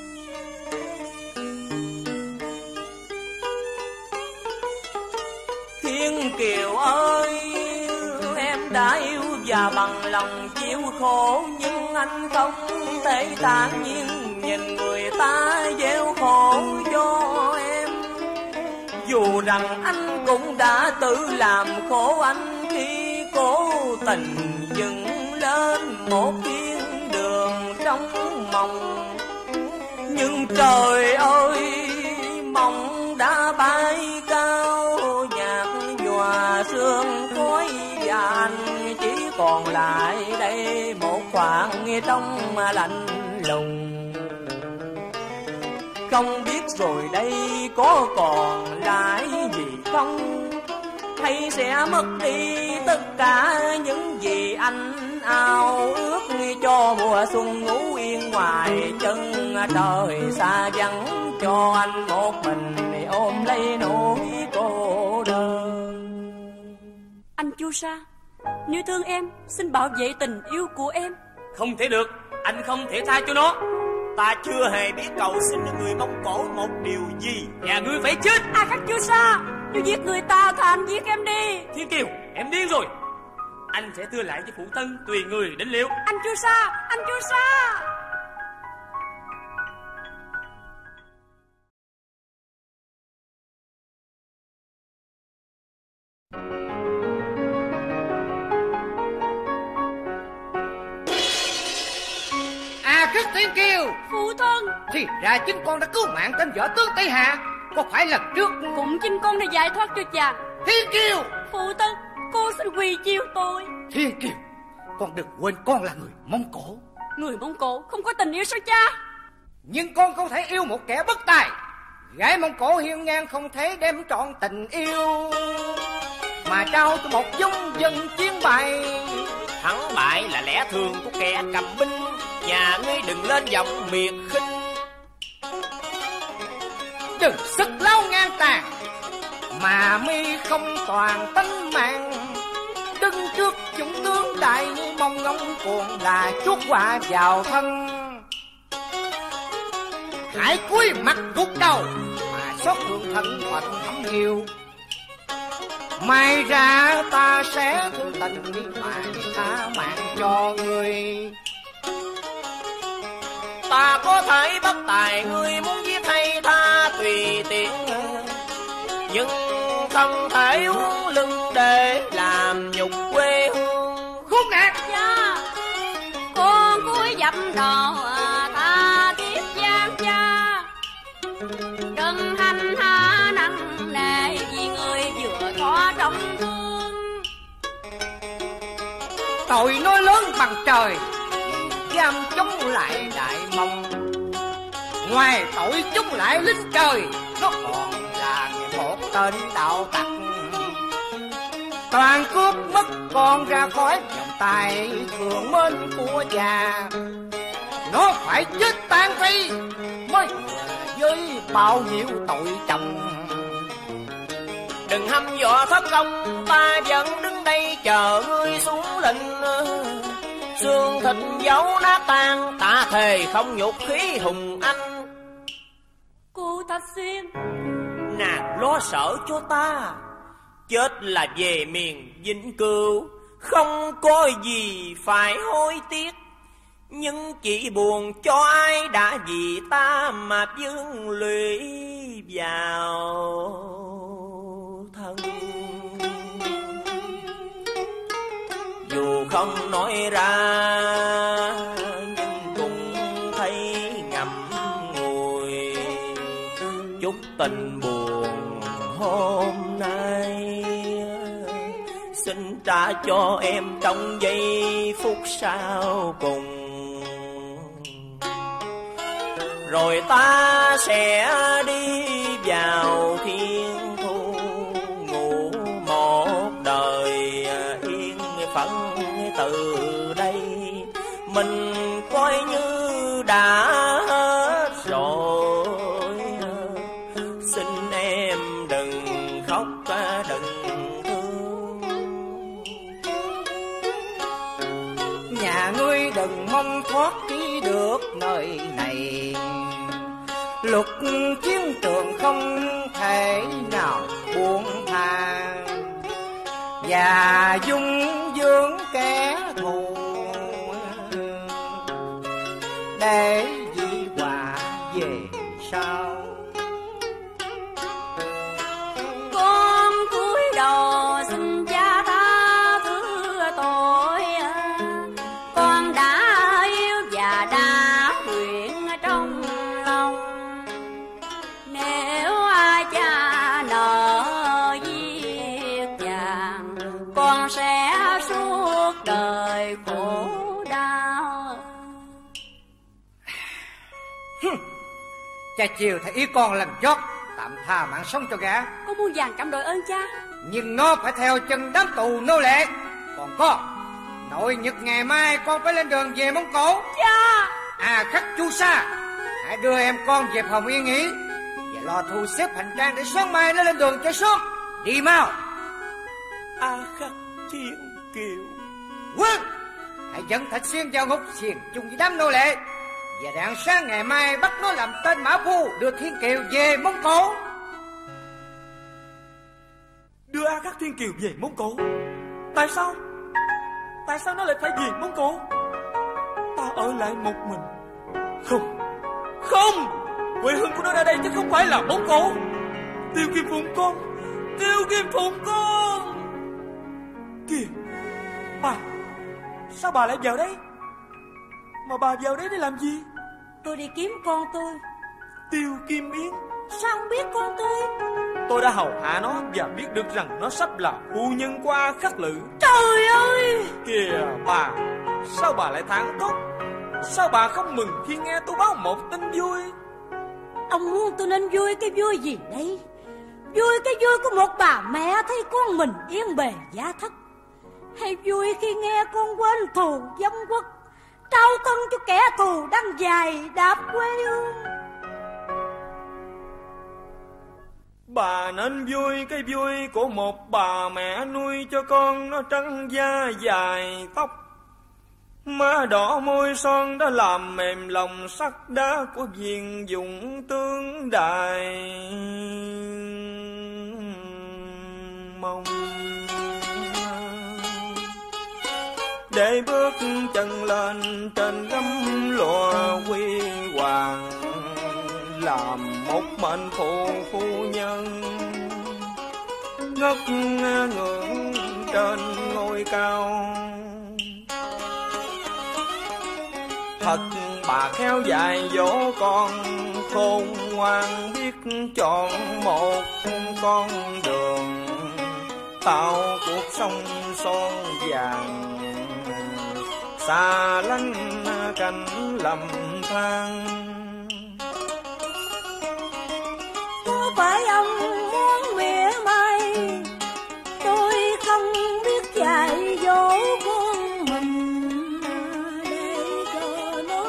Thiên Kiều ơi, em đã yêu và bằng lòng chịu khổ, nhưng anh không thể thản nhiên nhìn người ta gieo khổ cho em. Dù rằng anh cũng đã tự làm khổ anh khi cố tình dựng lên một thiên đường trong mộng, nhưng trời ơi, mộng đã bay cao nhạt nhòa sương khói, và anh chỉ còn lại đây một khoảng trong lạnh lùng. Không biết rồi đây có còn lại gì không, thầy sẽ mất đi tất cả những gì anh ao ước, cho mùa xuân ngủ yên ngoài chân trời xa vắng, cho anh một mình ôm lấy nỗi cô đơn. Anh Chu Sa, nếu thương em, xin bảo vệ tình yêu của em. Không thể được, anh không thể tha cho nó. Ta chưa hề biết cầu xin người Mông Cổ một điều gì. Nhà ngươi phải chết. À các Chu Sa, nếu giết người ta thì anh giết em đi. Thiên Kiều, em điên rồi. Anh sẽ thưa lại với phụ thân tùy người đến liệu. Anh Chu Sa, anh Chu Sa. Khất Thiên Kiều, Phụ thân, thì ra chính con đã cứu mạng tên võ tướng Tây Hạ. Có phải lần trước cũng chính con đã giải thoát cho chàng. Thiên Kiều, Phụ thân, cô xin quỳ chiêu tôi. Thiên Kiều, con đừng quên con là người Mông Cổ. Người Mông Cổ không có tình yêu sao cha? Nhưng con không thể yêu một kẻ bất tài. Gái Mông Cổ hiên ngang không thể đem trọn tình yêu mà trao cho một dung dân chiến bại. Thắng bại là lẽ thường của kẻ cầm binh, nhà ngươi đừng lên giọng miệt khinh. Đừng sức lao ngang tàn mà mi không toàn tánh mạng. Đứng trước chúng tướng đại mong ngóng cuồng là chuốt họa vào thân. Hãy cúi mặt gục đầu mà xót thương thân phận thấm yêu. Mai ra ta sẽ thương tình mà tha mạng cho ngươi. Ta có thể bất tài, ngươi muốn giết hay tha tùy tiện, nhưng không thể uống lưng để làm nhục quê hương. Khốn nạn! Cha, con cúi dập đầu tha tiếp giang cha. Đừng hành hạ nặng nề vì người vừa có trong thương. Tội nó lớn bằng trời, giam chống lại Đại Mông. Ngoài tội chống lại lính trời, nó còn là một tên đạo tặc. Toàn cướp mất con ra khỏi vòng tay thường mến của cha. Nó phải chết tan thi mới với bao nhiêu tội chồng. Đừng hăm dọa thất công, ta vẫn đứng đây chờ ngươi xuống lệnh. Xương thịt dấu nát tan, ta thề không nhục khí hùng anh. Cô Thạch Xuyên, Nàng lo sợ cho ta, chết là về miền Vĩnh Cửu, không có gì phải hối tiếc. Nhưng chỉ buồn cho ai đã vì ta mà vương lụy vào thân. Dù không nói ra nhưng cũng thấy ngậm ngùi chút tình buồn hôm nay. Xin trả cho em trong giây phút sau cùng, rồi ta sẽ đi vào thiên thu, ngủ một đời yên phận. Từ đây mình coi như đã hết rồi. Xin em đừng khóc đừng thương. Nhà ngươi đừng mong thoát đi được nơi này. Luật chiến trường không thể nào buông tha, và dung dưỡng kẻ thù để di họa về sau. con cúi đầu xin cha tha thứ tội. Con đã yêu và đã nguyện trong lòng. Nếu ai cha nợ giết chàng, con sẽ suốt đời khổ đau. Cha chiều thấy ý con lần chót tạm tha mạng sống cho gã. Con muôn vàng cảm đội ơn cha. nhưng nó phải theo chân đám tù nô lệ. Còn con, nội nhật ngày mai con phải lên đường về Mông Cổ. Cha. Khắc Chu Sa, hãy đưa em con về phòng yên nghỉ và lo thu xếp hành trang để sáng mai nó lên đường cho sớm. Đi mau. Khắc Thiên Kiều. Quân, hãy dẫn Thạch Xuyên vào ngục xiềng chung với đám nô lệ, và rạng sáng ngày mai bắt nó làm tên mã phu, đưa Thiên Kiều về Mông Cổ. Đưa A Khắc Thiên Kiều về Mông Cổ? Tại sao? Tại sao nó lại phải về Mông Cổ? Ta ở lại một mình. Không, không, quê hương của nó ở đây chứ không phải là Mông Cổ. Tiêu Kim Phụng con, Tiêu Kim Phụng con. Kìa, bà, sao bà lại vào đây? Mà bà vào đấy để làm gì? Tôi đi kiếm con tôi. Tiêu Kim Yến. Sao không biết con tôi? Tôi đã hầu hạ nó và biết được rằng nó sắp là phu nhân của A Khắc Lự. Trời ơi! Kìa bà, sao bà lại thảng thốt? Sao bà không mừng khi nghe tôi báo một tin vui? Ông muốn tôi nên vui cái vui gì đây? Vui cái vui của một bà mẹ thấy con mình yên bề gia thất, hay vui khi nghe con quên thù vong quốc, trao thân cho kẻ thù đang dài đạp quê hương? Bà nên vui cái vui của một bà mẹ nuôi cho con nó trắng da dài tóc, má đỏ môi son đã làm mềm lòng sắt đá của viên dũng tướng Đại Mông. Để bước chân lên trên gấm lụa huy hoàng, làm một mệnh phụ phu nhân ngất ngưỡng trên ngôi cao. Thật bà khéo dạy dỗ con khôn ngoan, biết chọn một con đường tạo cuộc sống son vàng, xa lánh cảnh lầm than. Có phải ông muốn mỉa mai tôi không biết dạy dỗ con mình để cho nó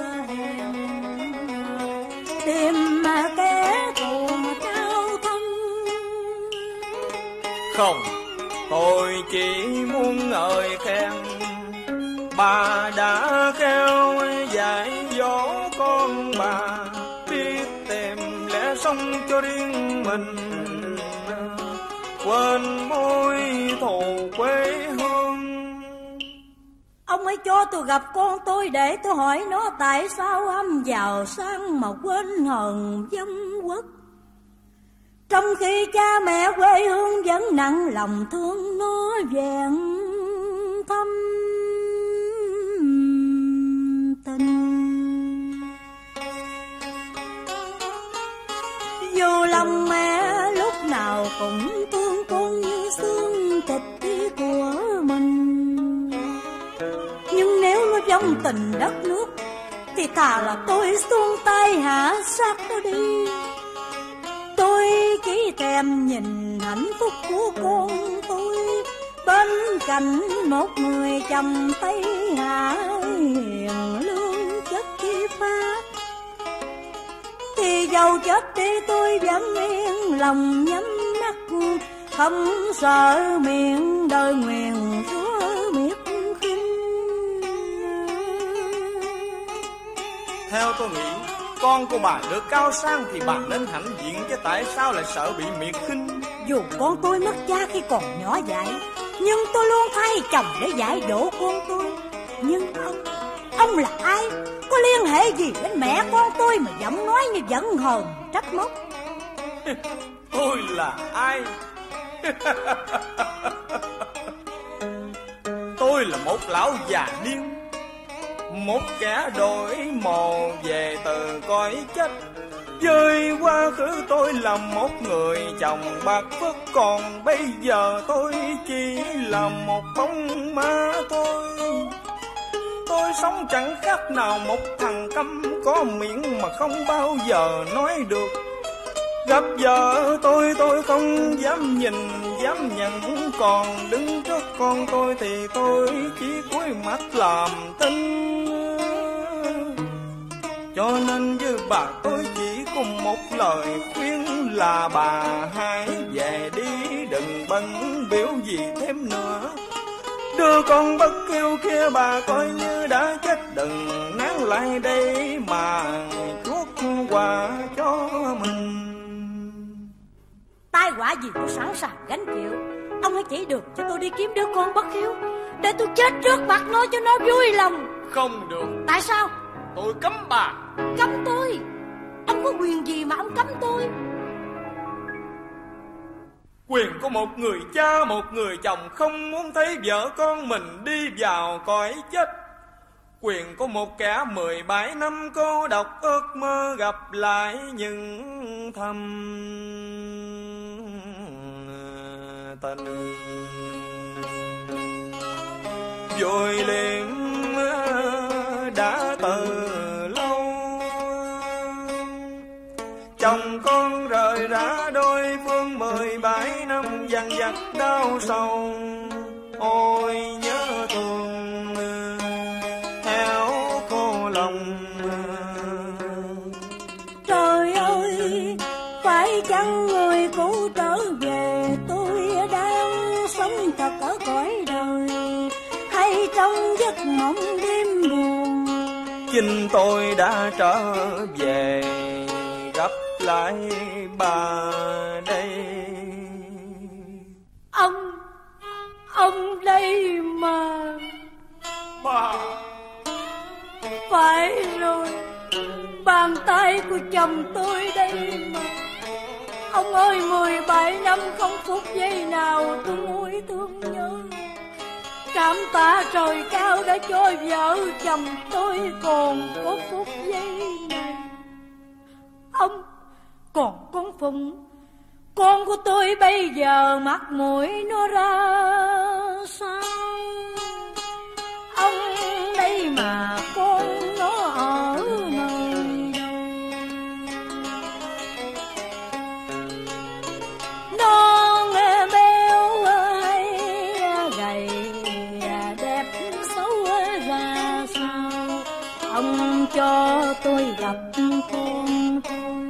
tìm mà kẻ thù mà trao thân? Không, tôi chỉ muốn ngợi khen bà đã khéo dạy dỗ con bà, biết tìm lẽ sống cho riêng mình, quên mối thù quê hương. Ông hãy cho tôi gặp con tôi để tôi hỏi nó tại sao âm giàu sang mà quên hờn vong quốc, trong khi cha mẹ quê hương vẫn nặng lòng thương nó vẹn thâm tình. Dù lòng mẹ lúc nào cũng thương con như xương thịt của mình, nhưng nếu nó vong tình đất nước thì thà là tôi xuống tay hạ sát nó đi. Tôi chỉ thèm nhìn hạnh phúc của con tôi bên cạnh một người chồng Tây Hạ hiền lương chất chi pháp, thì dầu chết đi tôi vẫn yên lòng nhắm mắt, không sợ miệng đời nguyền rủa miệt khinh. Theo tôi nghĩ, con của bà được cao sang thì bà nên hãnh diện, chứ tại sao lại sợ bị miệt khinh? Dù con tôi mất cha khi còn nhỏ dại, nhưng tôi luôn thay chồng để dạy dỗ con tôi. Nhưng ông là ai? Có liên hệ gì đến mẹ con tôi mà giọng nói như giận hờn trách móc? Tôi là ai? Tôi là một lão già điên, một kẻ đổi mồ về từ cõi chết. Với quá khứ tôi là một người chồng bạc phước, còn bây giờ tôi chỉ là một bóng ma thôi. Tôi sống chẳng khác nào một thằng câm có miệng mà không bao giờ nói được. Gặp vợ tôi không dám nhìn, dám nhận, còn đứng trước con tôi thì tôi chỉ cúi mắt làm thinh. Cho nên với bà tôi chỉ cùng một lời khuyên là bà hãy về đi, đừng bận biểu gì thêm nữa. Đưa con bất kiêu kia bà coi như đã chết, đừng nán lại đây mà chuốc quà cho mình. Tai họa gì tôi sẵn sàng gánh chịu. Ông hãy chỉ đường cho tôi đi kiếm đứa con bất hiếu, để tôi chết trước mặt nó cho nó vui lòng. Không được. Tại sao? Tôi cấm bà. Cấm tôi? Ông có quyền gì mà ông cấm tôi? Quyền của một người cha, một người chồng không muốn thấy vợ con mình đi vào cõi chết. Quyền của một kẻ 17 năm cô độc ước mơ gặp lại những thầm tình. Vội liệm đã từ lâu, chồng con rời rã đôi phương 17 năm dằn vặt đau sầu. Ôi nhớ thương héo khô lòng. Trời ơi, phải chăng người cũ trở về, tôi đang sống thật ở cõi đời, hay trong giấc mộng đêm buồn? Chính tôi đã trở về gặp lại bà đây. Ông đây mà. Bà. Phải rồi, bàn tay của chồng tôi đây mà. Ông ơi, 17 năm không phút giây nào tôi nuối thương nhớ. Cảm tạ trời cao đã cho vợ chồng tôi còn có phút giây này. Ông còn con Phụng, con của tôi bây giờ mặt mũi nó ra sao? Ông đây mà con nó ở nơi đâu? Nó nghe béo hay gầy, đẹp xấu ra sao? Ông cho tôi gặp con thôi.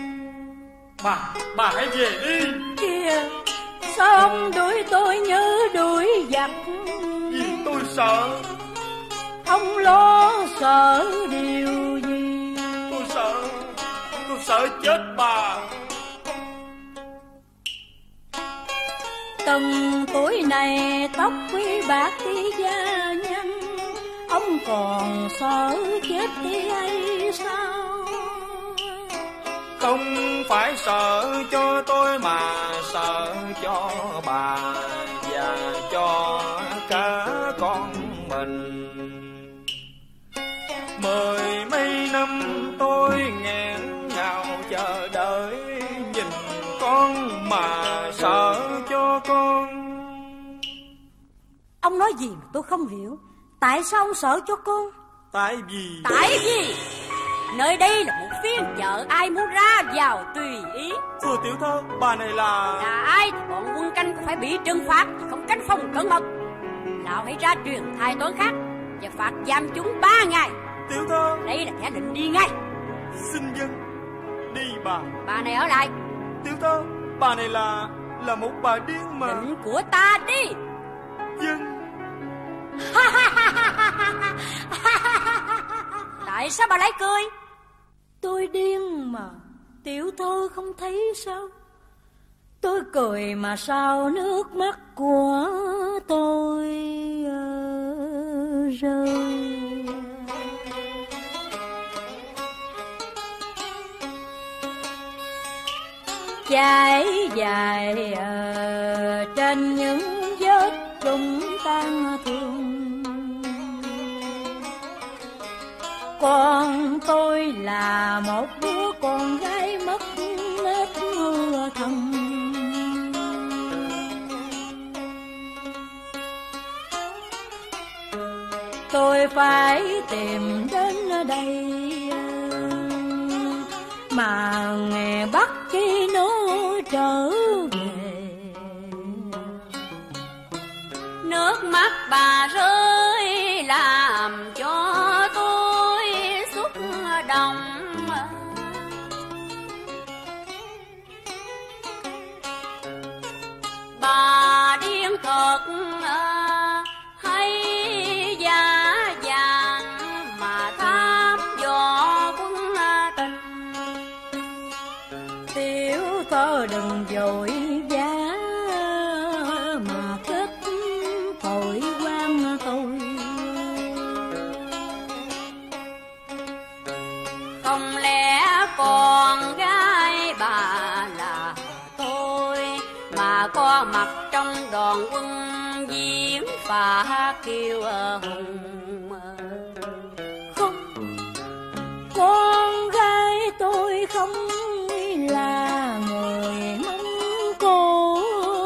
Bà hãy về đi. Kìa, sao ông đuổi tôi như đuổi giặc? Vì tôi sợ. Ông lo sợ điều gì? Tôi sợ chết bà. Từng tuổi này tóc quý bạc đi gia nhân, ông còn sợ chết đi hay sao? Không phải sợ cho tôi mà sợ cho bà và cho cả con mình. 10 mấy năm tôi nghẹn ngào chờ đợi nhìn con mà sợ cho con. Ông nói gì mà tôi không hiểu. Tại sao ông sợ cho con? Tại vì nơi đây là một phiên chợ, ai muốn ra vào tùy ý. Thưa tiểu thơ, bà này là ai thì bọn quân canh cũng phải bị trừng phạt, không canh phòng cẩn mật. Lão hãy ra truyền thai toán khác và phạt giam chúng 3 ngày. Tiểu thơ, đây là thẻ định đi ngay. Xin dân đi bà. Bà này ở lại. Tiểu thơ, bà này là một bà điên mà. Định của ta đi. Dân. Tại sao bà lại cười? Tôi điên mà, tiểu thơ không thấy sao? Tôi cười mà sao nước mắt của tôi rơi. Chảy dài trên những vết trùng tan thương. Con tôi là một đứa con gái mất nết mưa thầm. Tôi phải tìm đến đây mà nghe bắt khi nó trở về. Nước mắt bà rơi làm cho tôi xúc động. Bà điên thật hay giả dạng mà thăm dò quân tình. Tiểu thơ đừng vội vã mà kết tội quan tôi. Không lẽ con gái bà là tôi mà có mặt trong đoàn quân diễn phá kiêu hùng? Không, con gái tôi không là người Mông Cổ.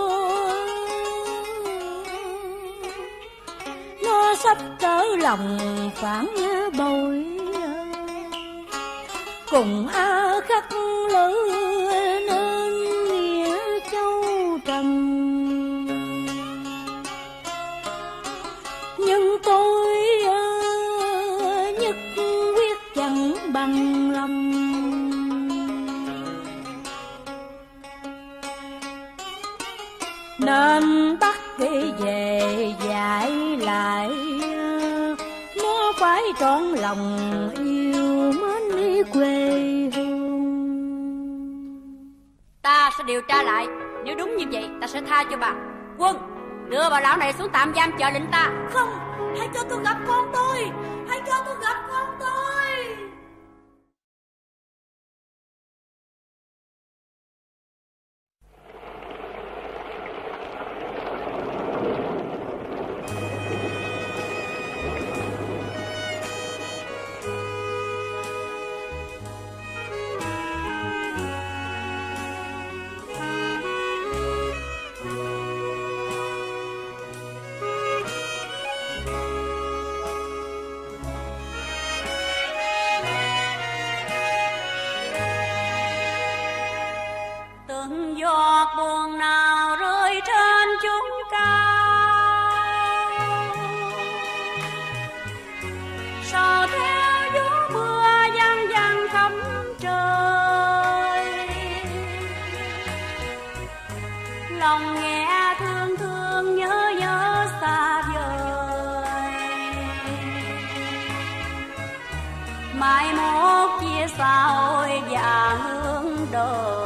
Nó sắp trở lòng phản bội cùng A Khắc Lữ nên nghĩa châu trần. Nhưng tôi nhất quyết chẳng bằng lòng. Nên bắt đi về dạy lại nó phải trọn lòng yêu mến đi quê hương. Ta sẽ điều tra lại, nếu đúng như vậy ta sẽ tha cho bà. Quân, đưa bà lão này xuống tạm giam chờ lệnh ta. Không, hãy cho tôi gặp con tôi. Hãy cho tôi gặp con tôi. Giọt buồn nào rơi trên chúng cao, sao theo gió mưa văng văng khắp trời. Lòng nghe thương thương nhớ nhớ xa vời, mai mốt chia xa ôi và hướng đời.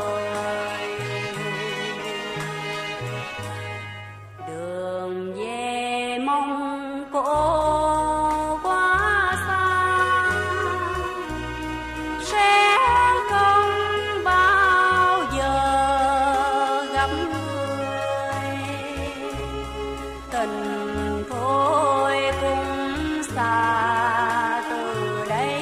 Cổ quá xa sẽ không bao giờ gặp người. Tình thôi cũng xa từ đây,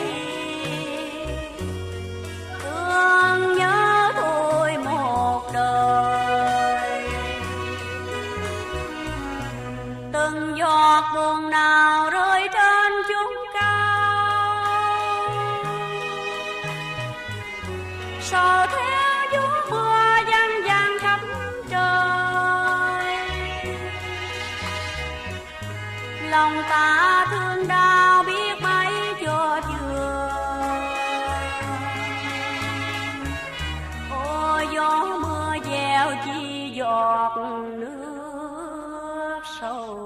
thương nhớ thôi một đời. Từng giọt buồn nào rơi trên chúng cao, sao theo gió mưa văng văng khắp trời. Lòng ta thương đau biết mấy cho vừa, ôi gió mưa gieo chi giọt nước sâu.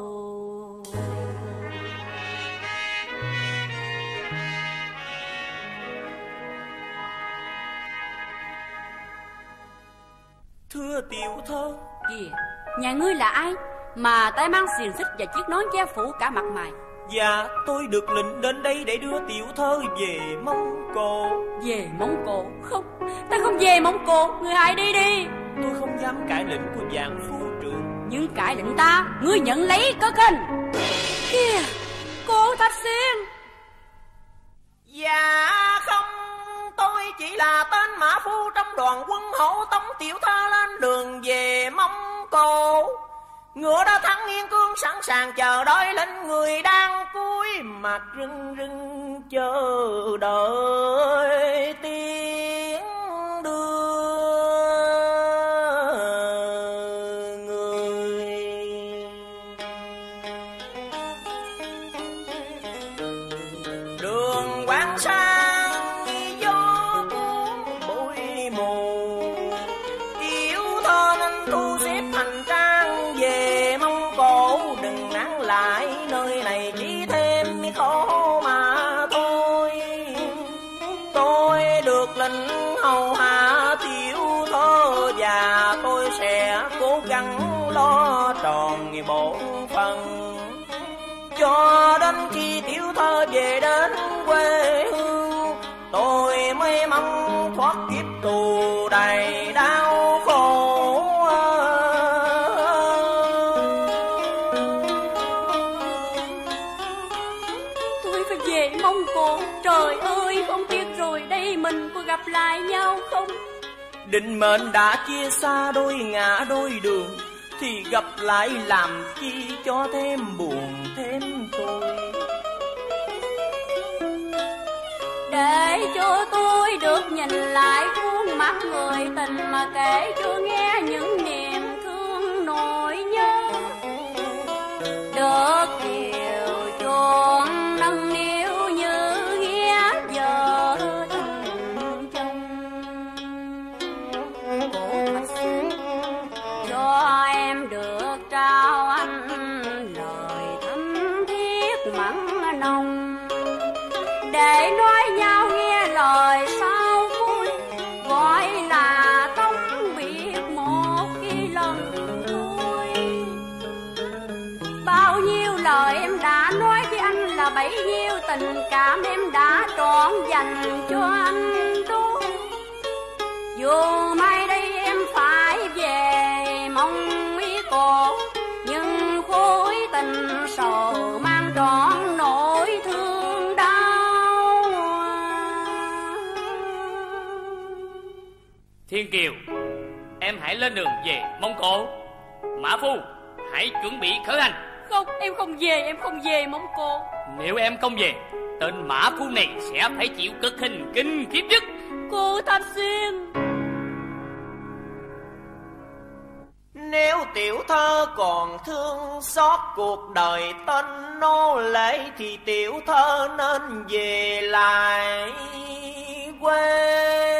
Thưa tiểu thơ. Kìa, nhà ngươi là ai mà tay mang xiềng xích và chiếc nón che phủ cả mặt mày? Dạ, tôi được lệnh đến đây để đưa tiểu thơ về Mông Cổ. Về Mông Cổ? Không, ta không về Mông Cổ, ngươi hãy đi đi. Tôi không dám cãi lệnh của vạn phu trưởng. Nhưng cãi lệnh ta, ngươi nhận lấy có kênh. Kìa, cô Thạch Xuyên. Dạ không, tôi chỉ là tên mã phu trong đoàn quân hộ tống tiểu thơ lên đường về Mông Cổ. Ngựa đã thắng nghiêng cương sẵn sàng chờ đợi lệnh, người đang cúi mặt rưng rưng chờ đợi tiếng lính hầu hạ tiểu thơ, và tôi sẽ cố gắng lo tròn bổn phận, cho đến khi tiểu thơ về đến quê hương, tôi mới mong thoát kiếp tù đầy đau khổ. Tôi phải về Mông Cổ. Trời ơi, không biết rồi đây mình có gặp lại nhau không? Định mệnh đã chia xa đôi ngã đôi đường, thì gặp lại làm chi cho thêm buồn thêm tôi. Để cho tôi được nhìn lại khuôn mặt người tình, mà kể cho nghe những niềm thương nỗi nhớ. Được điều chuộng nâng niu như nghĩa vợ tình chồng. Cô Thạch Xuyên cho em được trao anh lời thắm thiết mặn nồng, để nói nhau nghe lời sau cuối, gọi là tống biệt một khi lần thôi. Bao nhiêu lời em đã nói với anh, là bấy nhiêu tình cảm em đã trọn dành cho anh đó. Dù mai đây em phải về Mông Cổ, nhưng khối tình sầu mang trọn nỗi thương đau. Thiên Kiều, em hãy lên đường về Mông Cổ. Mã Phu, hãy chuẩn bị khởi hành. Không, em không về, em không về Mông Cổ. Nếu em không về, tên Mã Phu này sẽ phải chịu cực hình kinh khiếp nhất. Cô Thạch Xuyên, Nếu tiểu thơ còn thương xót cuộc đời tên nô lệ, thì tiểu thơ nên về lại quê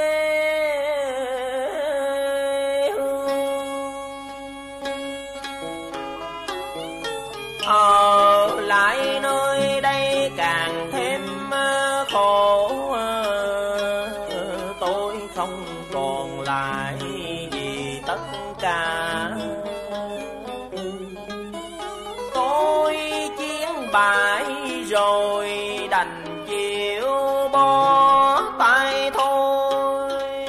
hương. Ở lại nơi đây càng thêm khổ, tôi không còn lại gì tất cả. Tôi chiến bại rồi đành chịu bỏ tay thôi.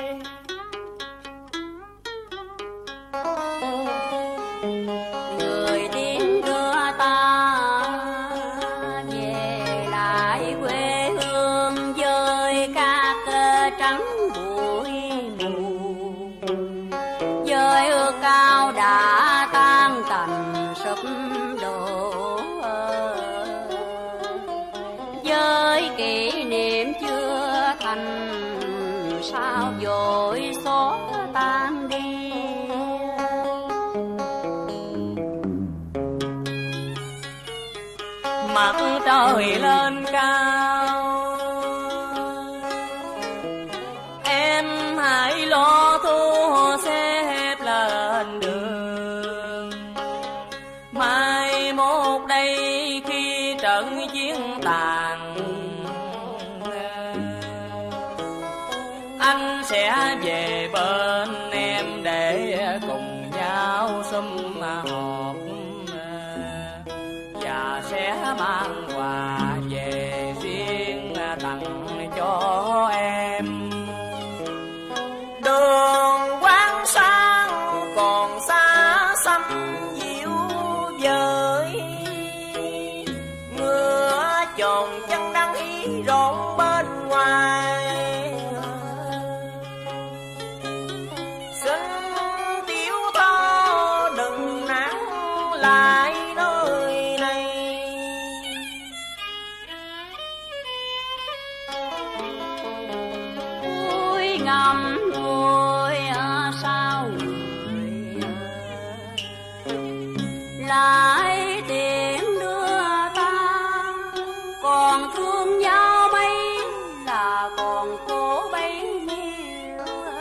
người đến đưa ta về lại quê hương, với các trắng bụi mù, với ước cao đã tan tành sụp đổ, với kỷ niệm chưa thành sao vội xót tan đi. Mặt trời lên cao, em hãy lo thu xếp lên đường. Mai mốt đây khi trận chiến tàn, anh sẽ về bên em để cùng nhau sum họp, và sẽ mang quà về riêng tặng cho em. Đường quán sang còn xa xăm dịu dời, mưa tròn chân đang ý rộn bên ngoài. Xin tiểu thơ đừng nán lại nơi này. Vui ngầm vui sao người lại tiễn đưa ta, còn thương nhau mấy là còn cố bấy nhiêu.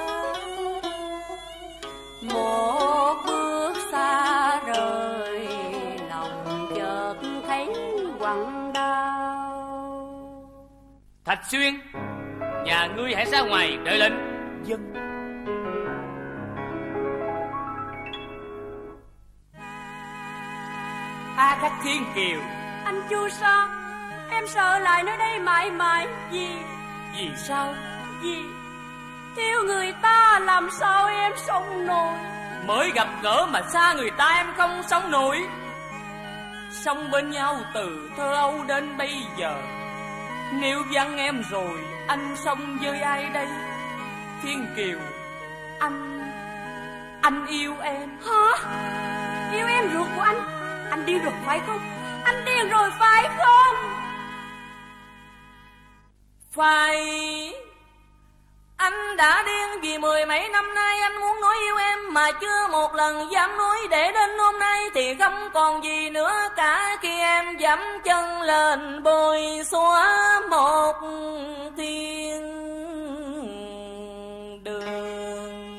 Một bước xa rời lòng chợt thấy quặn đau. Thạch Xuyên, Nhà ngươi hãy ra ngoài đợi lệnh. Dân. A Khắc Thiên Kiều. Anh Chu Sa, em sợ lại nơi đây mãi mãi. Vì sao? Vì thiếu người ta làm sao em sống nổi. Mới gặp gỡ mà xa người ta em không sống nổi. Sống bên nhau từ thơ ấu đến bây giờ. Nếu vắng em rồi anh sống với ai đây? Thiên Kiều, anh yêu em. Hả? Yêu em ruột của anh? Anh điên rồi phải không? Anh điên rồi phải không? Phải. Anh đã điên vì 10 mấy năm nay anh muốn nói yêu em mà chưa một lần dám nói, để đến hôm nay thì không còn gì nữa cả khi em dẫm chân lên bồi xóa một thiên đường.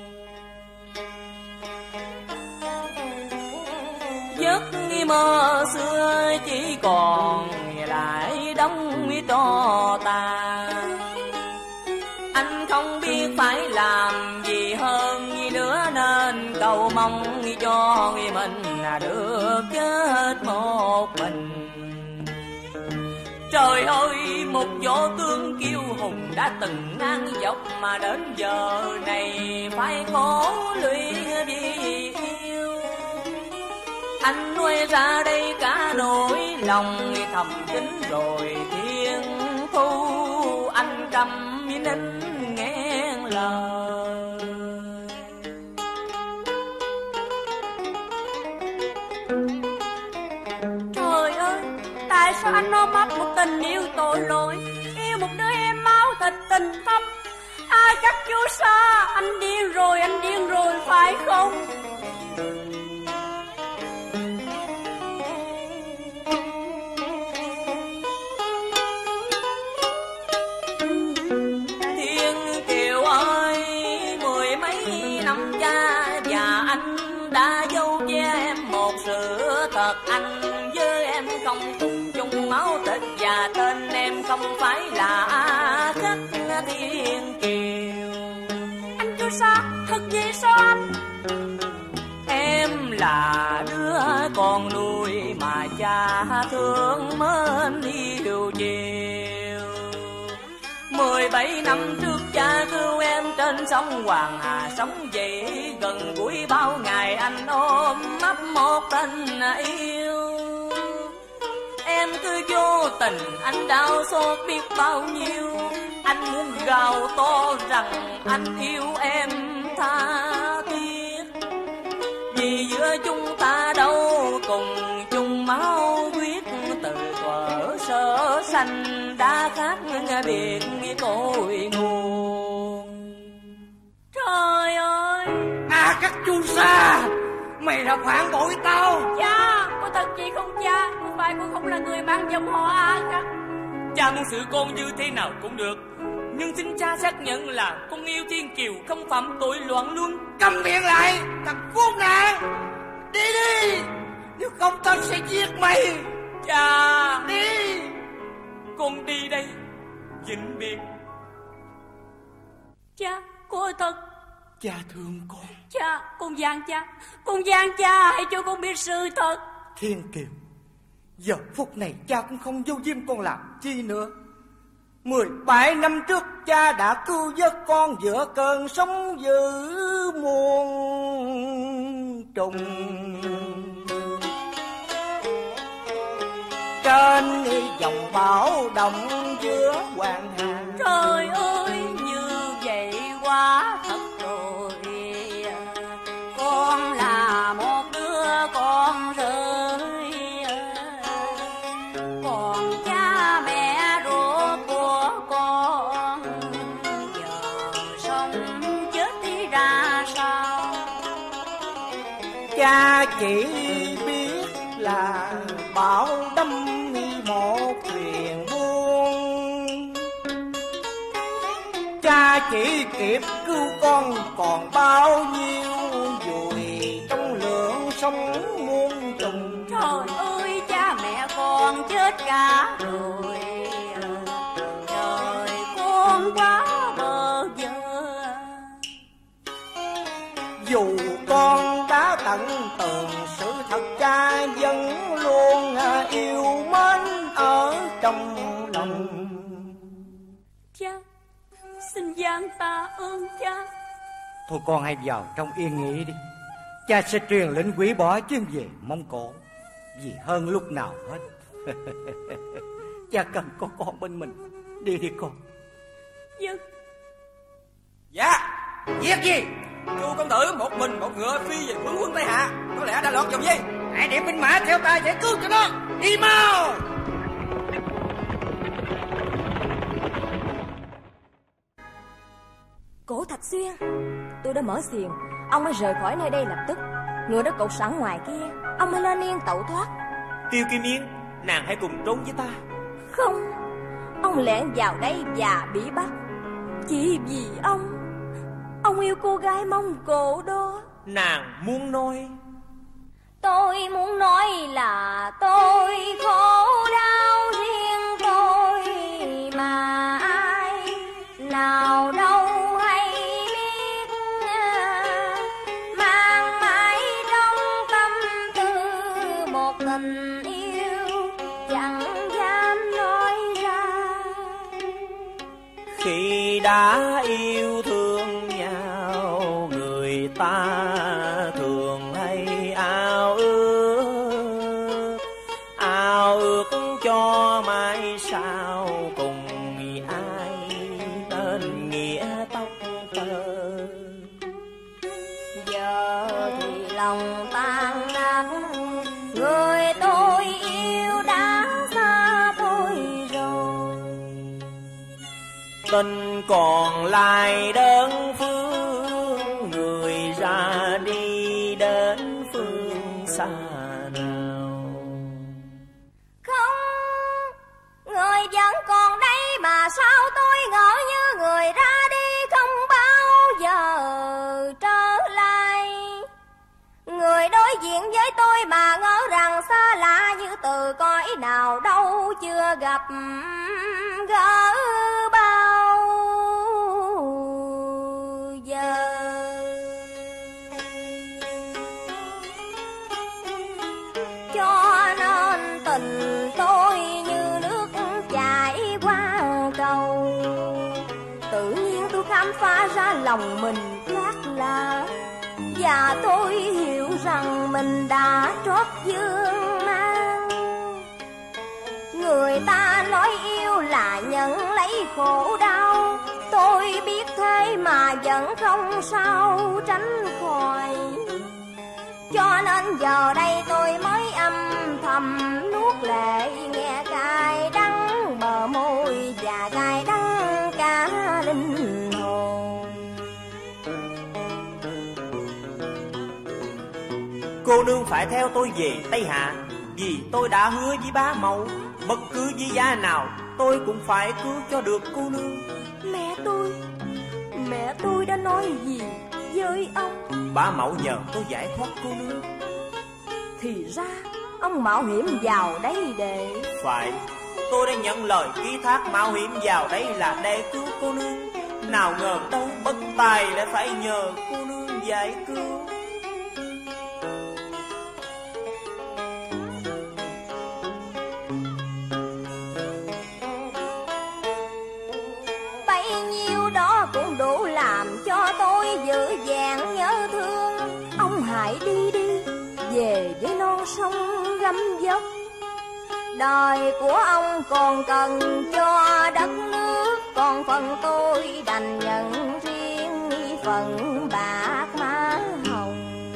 Giấc mơ xưa chỉ còn lại đống tro tàn. Anh không biết phải làm gì hơn gì nữa nên cầu mong cho mình được chết một mình. Trời ơi, một võ tướng kiêu hùng đã từng ngang dọc mà đến giờ này phải khổ lụy vì yêu. Anh nuôi ra đây cả nỗi lòng thầm kín rồi thiên thu, anh cầm nín nghe lời. Trời ơi, tại sao anh ôm ấp một tình yêu tội lỗi, yêu một đứa em máu thịt tình thâm? Ai Khắc Chu Sa, anh điên rồi phải không? Anh với em không cùng chung máu thịt và tên em không phải là Khắc Thiên Kiều. Anh Chu Sa, thật vậy sao anh? Em là đứa con nuôi mà cha thương mến yêu chiều. 17 năm trước cha cứu em trên sông Hoàng Hà, sống vậy gần gũi bao ngày anh ôm ấp một tình yêu. Em cứ vô tình anh đau xót biết bao nhiêu, anh muốn gào to rằng anh yêu em tha thiết. Vì giữa chúng ta đâu cùng chung máu huyết, từ thuở sơ sanh đã khác biệt cội nguồn. Trời ơi, A Khắc Chu Sa, mày đã phản bội tao. Cha, có thật vậy không cha? Không phải con không là người mang dòng họ A Khắc. Cha muốn xử con như thế nào cũng được, nhưng xin cha xác nhận là con yêu Thiên Kiều, không phạm tội loạn luân. Câm miệng lại, thằng khốn nạn. Đi đi, nếu không tao sẽ giết mày. Cha, đi. Con đi đây, vĩnh biệt. Cha, cô ơi thật. Cha thương con. Cha, con gian cha, hãy cho con biết sự thật. Thiên Kiều, giờ phút này cha cũng không vô diêm con làm chi nữa. 17 năm trước cha đã cứu vớt con giữa cơn sóng dữ muôn trùng. Trên dòng bão động giữa hoàng hà. Trời ơi, như vậy quá thật rồi. Con là một đứa con rơi, còn cha mẹ ruột của con giờ sống chết đi ra sao? Cha chỉ biết là bão đâm một thuyền buông. Cha chỉ kịp cứu con, còn bao nhiêu vùi trong lượng sông muôn trùng. Trời ơi, cha mẹ con chết cả rồi. Trời, con quá tận tường, sự thật cha vẫn luôn yêu mến ở trong lòng. Cha, xin giang tạ ơn cha. Thôi con hãy vào trong yên nghỉ đi. Cha sẽ truyền lệnh hủy bỏ chuyến về Mông Cổ, vì hơn lúc nào hết. Cha cần có con bên mình. Đi đi con. Dân. Dạ. Việc gì? Chu công tử một mình một ngựa phi về hướng quân Tây Hạ, có lẽ đã lọt vào dây. Hãy điểm binh mã theo ta giải cứu cho nó. Đi mau. Cổ Thạch Xuyên, tôi đã mở xiềng, ông mới rời khỏi nơi đây lập tức. Người đã cột sẵn ngoài kia, ông mới lên yên tẩu thoát. Tiêu Kim Yến, nàng hãy cùng trốn với ta. Không, ông lẻn vào đây và bị bắt chỉ vì ông yêu cô gái Mông Cổ đó. Nàng muốn nói. Tôi muốn nói là tôi khổ đau riêng tôi, mà ai nào đâu hay biết, mang mãi trong tâm tư một tình yêu chẳng dám nói ra. Khi đã yêu thương nhau, người ta thường hay ao ước cho mai sau cùng ai tên nghĩa tóc tơ. Giờ thì lòng tan nát, người tôi yêu đã xa tôi rồi. Tình còn lại đơn phương, người ra đi đến phương xa nào. Không, người vẫn còn đây mà sao tôi ngỡ như người ra đi không bao giờ trở lại. Người đối diện với tôi mà ngỡ rằng xa lạ như từ cõi nào đâu chưa gặp gỡ bao giờ. Cho nên tình tôi như nước chảy qua cầu, tự nhiên tôi khám phá ra lòng mình khác lạ, và tôi hiểu rằng mình đã trót dương mang. Người ta nói yêu là nhận lấy khổ đau, tôi biết thế mà vẫn không sao tránh khỏi. Cho nên giờ đây tôi mới âm thầm nuốt lệ, nghe cay đắng bờ môi và cay đắng cả linh hồn. Cô nương phải theo tôi về Tây Hạ, vì tôi đã hứa với bá mẫu, bất cứ với giá nào tôi cũng phải cứu cho được cô nương. Mẹ tôi đã nói gì với ông? Bá mẫu nhờ tôi giải thoát cô nương. Thì ra ông mạo hiểm vào đây để... Phải, tôi đã nhận lời ký thác mạo hiểm vào đây là để cứu cô nương. Nào ngờ đâu bất tài lại phải nhờ cô nương giải cứu. Bấy nhiêu đó cũng đủ làm cho tôi dữ dàng nhớ thương. Ông hãy đi đi, về với non sông gấm dốc. Đời của ông còn cần cho đất nước, còn phần tôi đành nhận riêng phần bạc má hồng.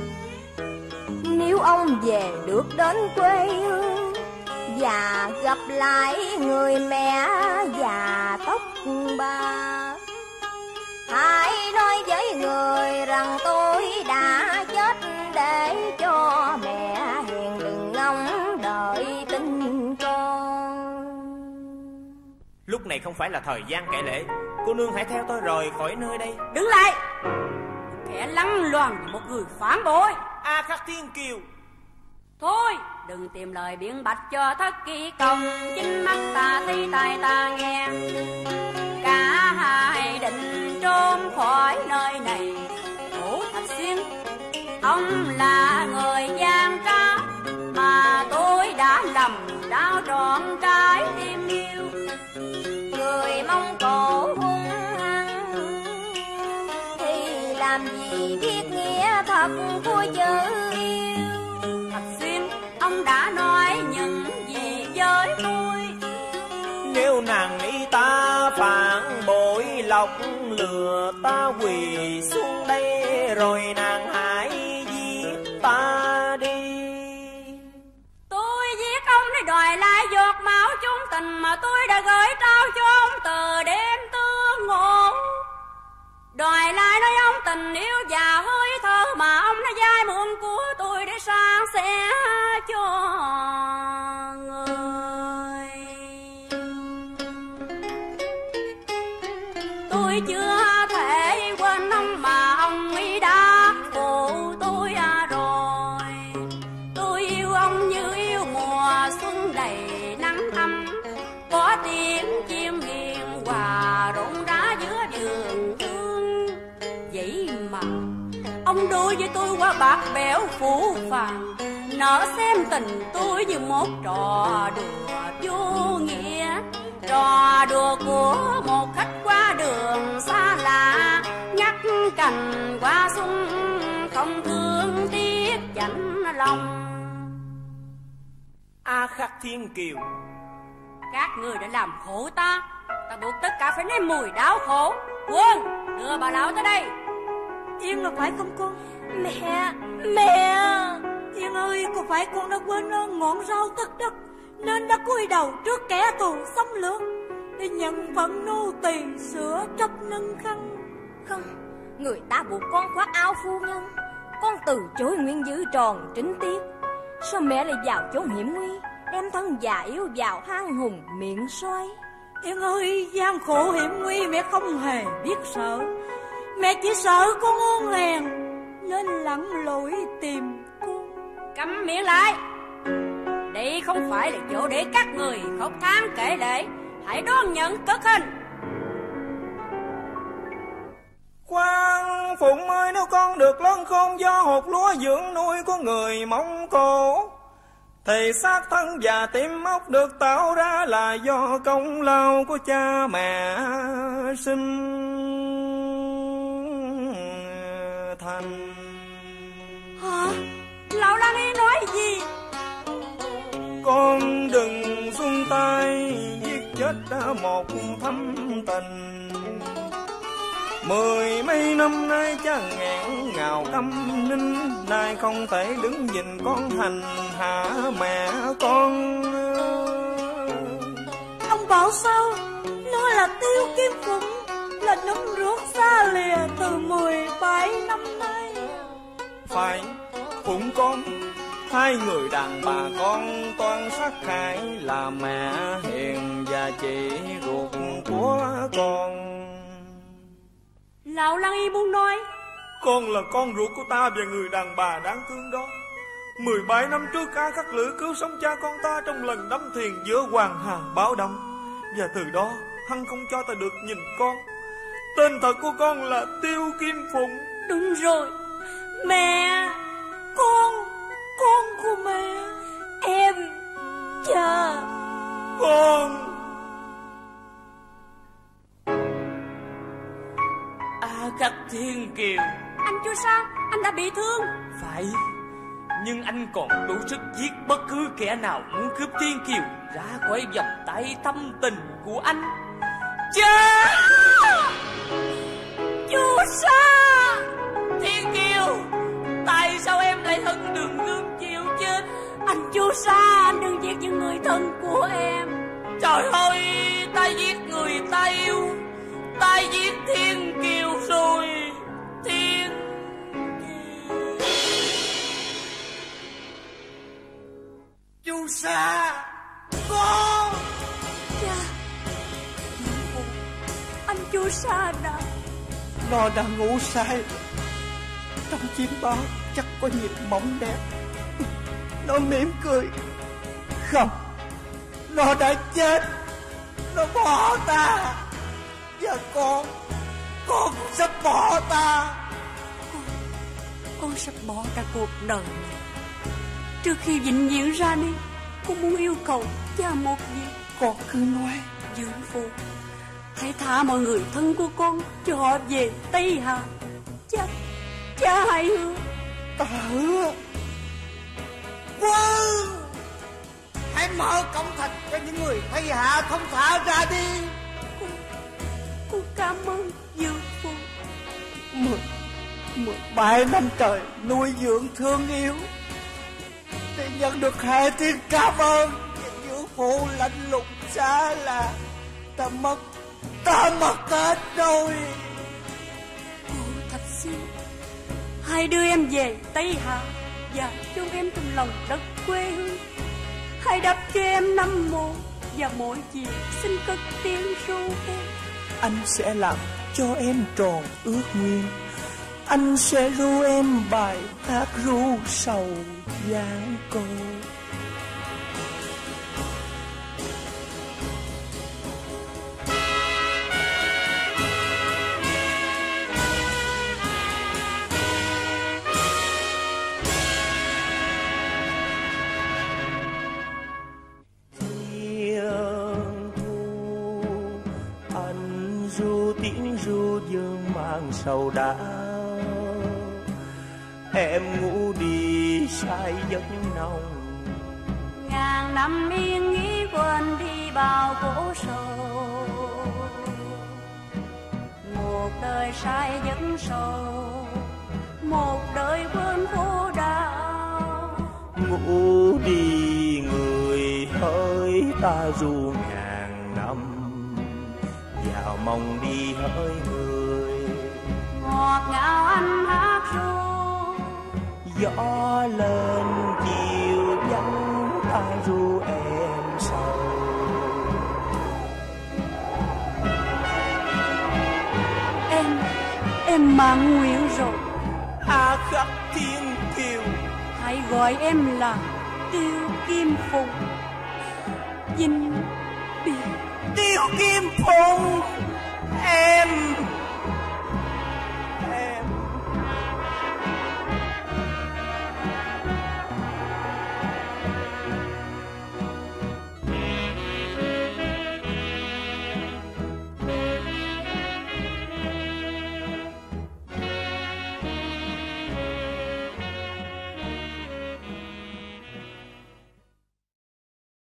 Nếu ông về được đến quê hương và gặp lại người mẹ già tóc bạc, hãy nói với người rằng tôi đã chết để cho mẹ hiền đừng ngóng đợi tin con. Lúc này không phải là thời gian kể lễ, cô nương hãy theo tôi rời khỏi nơi đây. Đứng lại, kẻ lăng loàn một người phản bội. A Khắc Thiên Kiều. Thôi đừng tìm lời biện bạch cho thất kỳ công, chính mắt ta thấy tai ta nghe. Cả hai định trốn khỏi nơi này. Cổ Thạch Xuyên, ông là người gian trá, mà tôi đã lầm đau trọn trái tim yêu. Người Mông Cổ hung hăng thì làm gì biết nghĩa thật của chữ yêu. Thạch Xuyên, ông đã nói những gì với tôi? Nếu nàng nghĩ ta phản bội lọc lừa ta quỳ xuống đây, rồi nàng hãy giết ta đi. Tôi giết ông để đòi lại giọt máu chung tình mà tôi đã gửi trao cho ông từ đêm tương ngộ. Đòi lại nói ông tình yêu và hơi thở mà ông đã dai mượn của tôi để san sẻ cho người. Tôi chưa thể quên ông mà ông ấy đã phụ tôi rồi. Tôi yêu ông như yêu mùa xuân đầy nắng ấm, có tiếng chim hiền hòa rộn rã giữa vườn hương. Vậy mà ông đối với tôi quá bạc bẽo phũ phàng, nỡ xem tình tôi như một trò đùa vô nghĩa, trò đùa của một khách qua đường xa lạ, ngắt cành qua xuân không thương tiếc chạnh lòng. A Khắc Thiên Kiều, Các người đã làm khổ ta, ta buộc tất cả phải nếm mùi đau khổ. Quân, đưa bà lão tới đây. Yên là phải không con? Mẹ Yên ơi, có phải con đã quên ngọn rau tất đất nên đã cúi đầu trước kẻ thù xâm lược để nhận phận nô tỳ sửa trách nâng khăn? Không, người ta buộc con khoác áo phu nhân, con từ chối nguyện giữ tròn chính tiết. Sao mẹ lại vào chốn hiểm nguy, đem thân già yếu vào hang hùng miệng xoay? Yên ơi, gian khổ hiểm nguy mẹ không hề biết sợ. Mẹ chỉ sợ con ôn hèn nên lặn lội tìm con. Câm miệng lại. Đây không phải là chỗ để các người khóc than kể lể. Hãy đón nhận cực hình. Quan Phụng ơi, nếu con được lớn khôn do hột lúa dưỡng nuôi của người Mông Cổ, thì xác thân và tim ốc được tạo ra là do công lao của cha mẹ sinh thành. Hả? Lão Lan Y nói gì? Con đừng xuân tay giết chết một thâm tình. 10 mấy năm nay cha nghẹn ngào câm nín, nay không thể đứng nhìn con hành hạ mẹ con. Ông bảo sao? Nó là Tiêu Kim Phụng, là nấm ruột xa lìa từ 17 năm nay. Phải, Phụng con, hai người đàn bà con toan sát hại là mẹ hiền và chị ruột của con. Lão Lan Y muốn nói Con là con ruột của ta và người đàn bà đáng thương đó. 17 năm trước A Khắc Lữ cứu sống cha con ta trong lần đắm thuyền giữa Hoàng Hà báo động, và từ đó hắn không cho ta được nhìn con. Tên thật của con là Tiêu Kim Phụng. đúng rồi. Mẹ, Con của mẹ. em, Cha. Con. A Khắc Thiên Kiều. anh chưa sao? Anh đã bị thương. Phải, nhưng anh còn đủ sức giết bất cứ kẻ nào muốn cướp Thiên Kiều ra khỏi vòng tay thâm tình của anh. Cha! Chú Sa! Thiên Kiều, tại sao em lại thân đường gươm chịu chết? Anh Chu Sa, anh đừng giết những người thân của em. Trời ơi, ta giết người ta yêu, ta giết Thiên Kiều rồi. Thiên Kiều. Chu Sa, con. Cha. Anh Chu Sa đã. Nó đã ngủ say. Trong chim bao chắc có nhịp mộng đẹp. Nó mỉm cười. Không, nó đã chết. Nó bỏ ta. Và con cũng sắp bỏ ta. Con sắp bỏ cả cuộc đời này. Trước khi vĩnh viễn ra đi, con muốn yêu cầu cha một việc. Con cứ nói. Dương Phu, hãy thả mọi người thân của con cho họ về Tây Hà. Cha hãy hứa. Ta hứa. Vâng. Hãy mở cổng thành cho những người Tây Hạ thông thả ra đi. Con cảm ơn Dương Phu. 17 năm trời nuôi dưỡng thương yêu để nhận được 2 tiếng cảm ơn. Dương Phu lạnh lùng xa là ta mất hết rồi. Cô Thạch Xuyên, hãy đưa em về Tây Hạ và chôn em trong lòng đất quê hương. Hãy đắp cho em 5 mộ và mỗi chiều xin cất tiếng ru em. Anh sẽ làm cho em tròn ước nguyện. Anh sẽ ru em bài hát ru sầu giang cô. Sầu đau em ngủ đi say giấc nồng. Ngàn năm yên nghĩ quên đi bao khổ sầu. Một đời say giấc sầu, một đời quên khổ đau. Ngủ đi người hỡi ta ru ngàn năm, vào mong đi hỡi người. Ngọt ngào anh hát ru, gió lên chiều vắng ta ru em sầu. Em mang nguyện rồi. Khắc thiên kiều, hãy gọi em là Tiêu Kim Phụng. Vinh biệt Tiêu Kim Phụng em.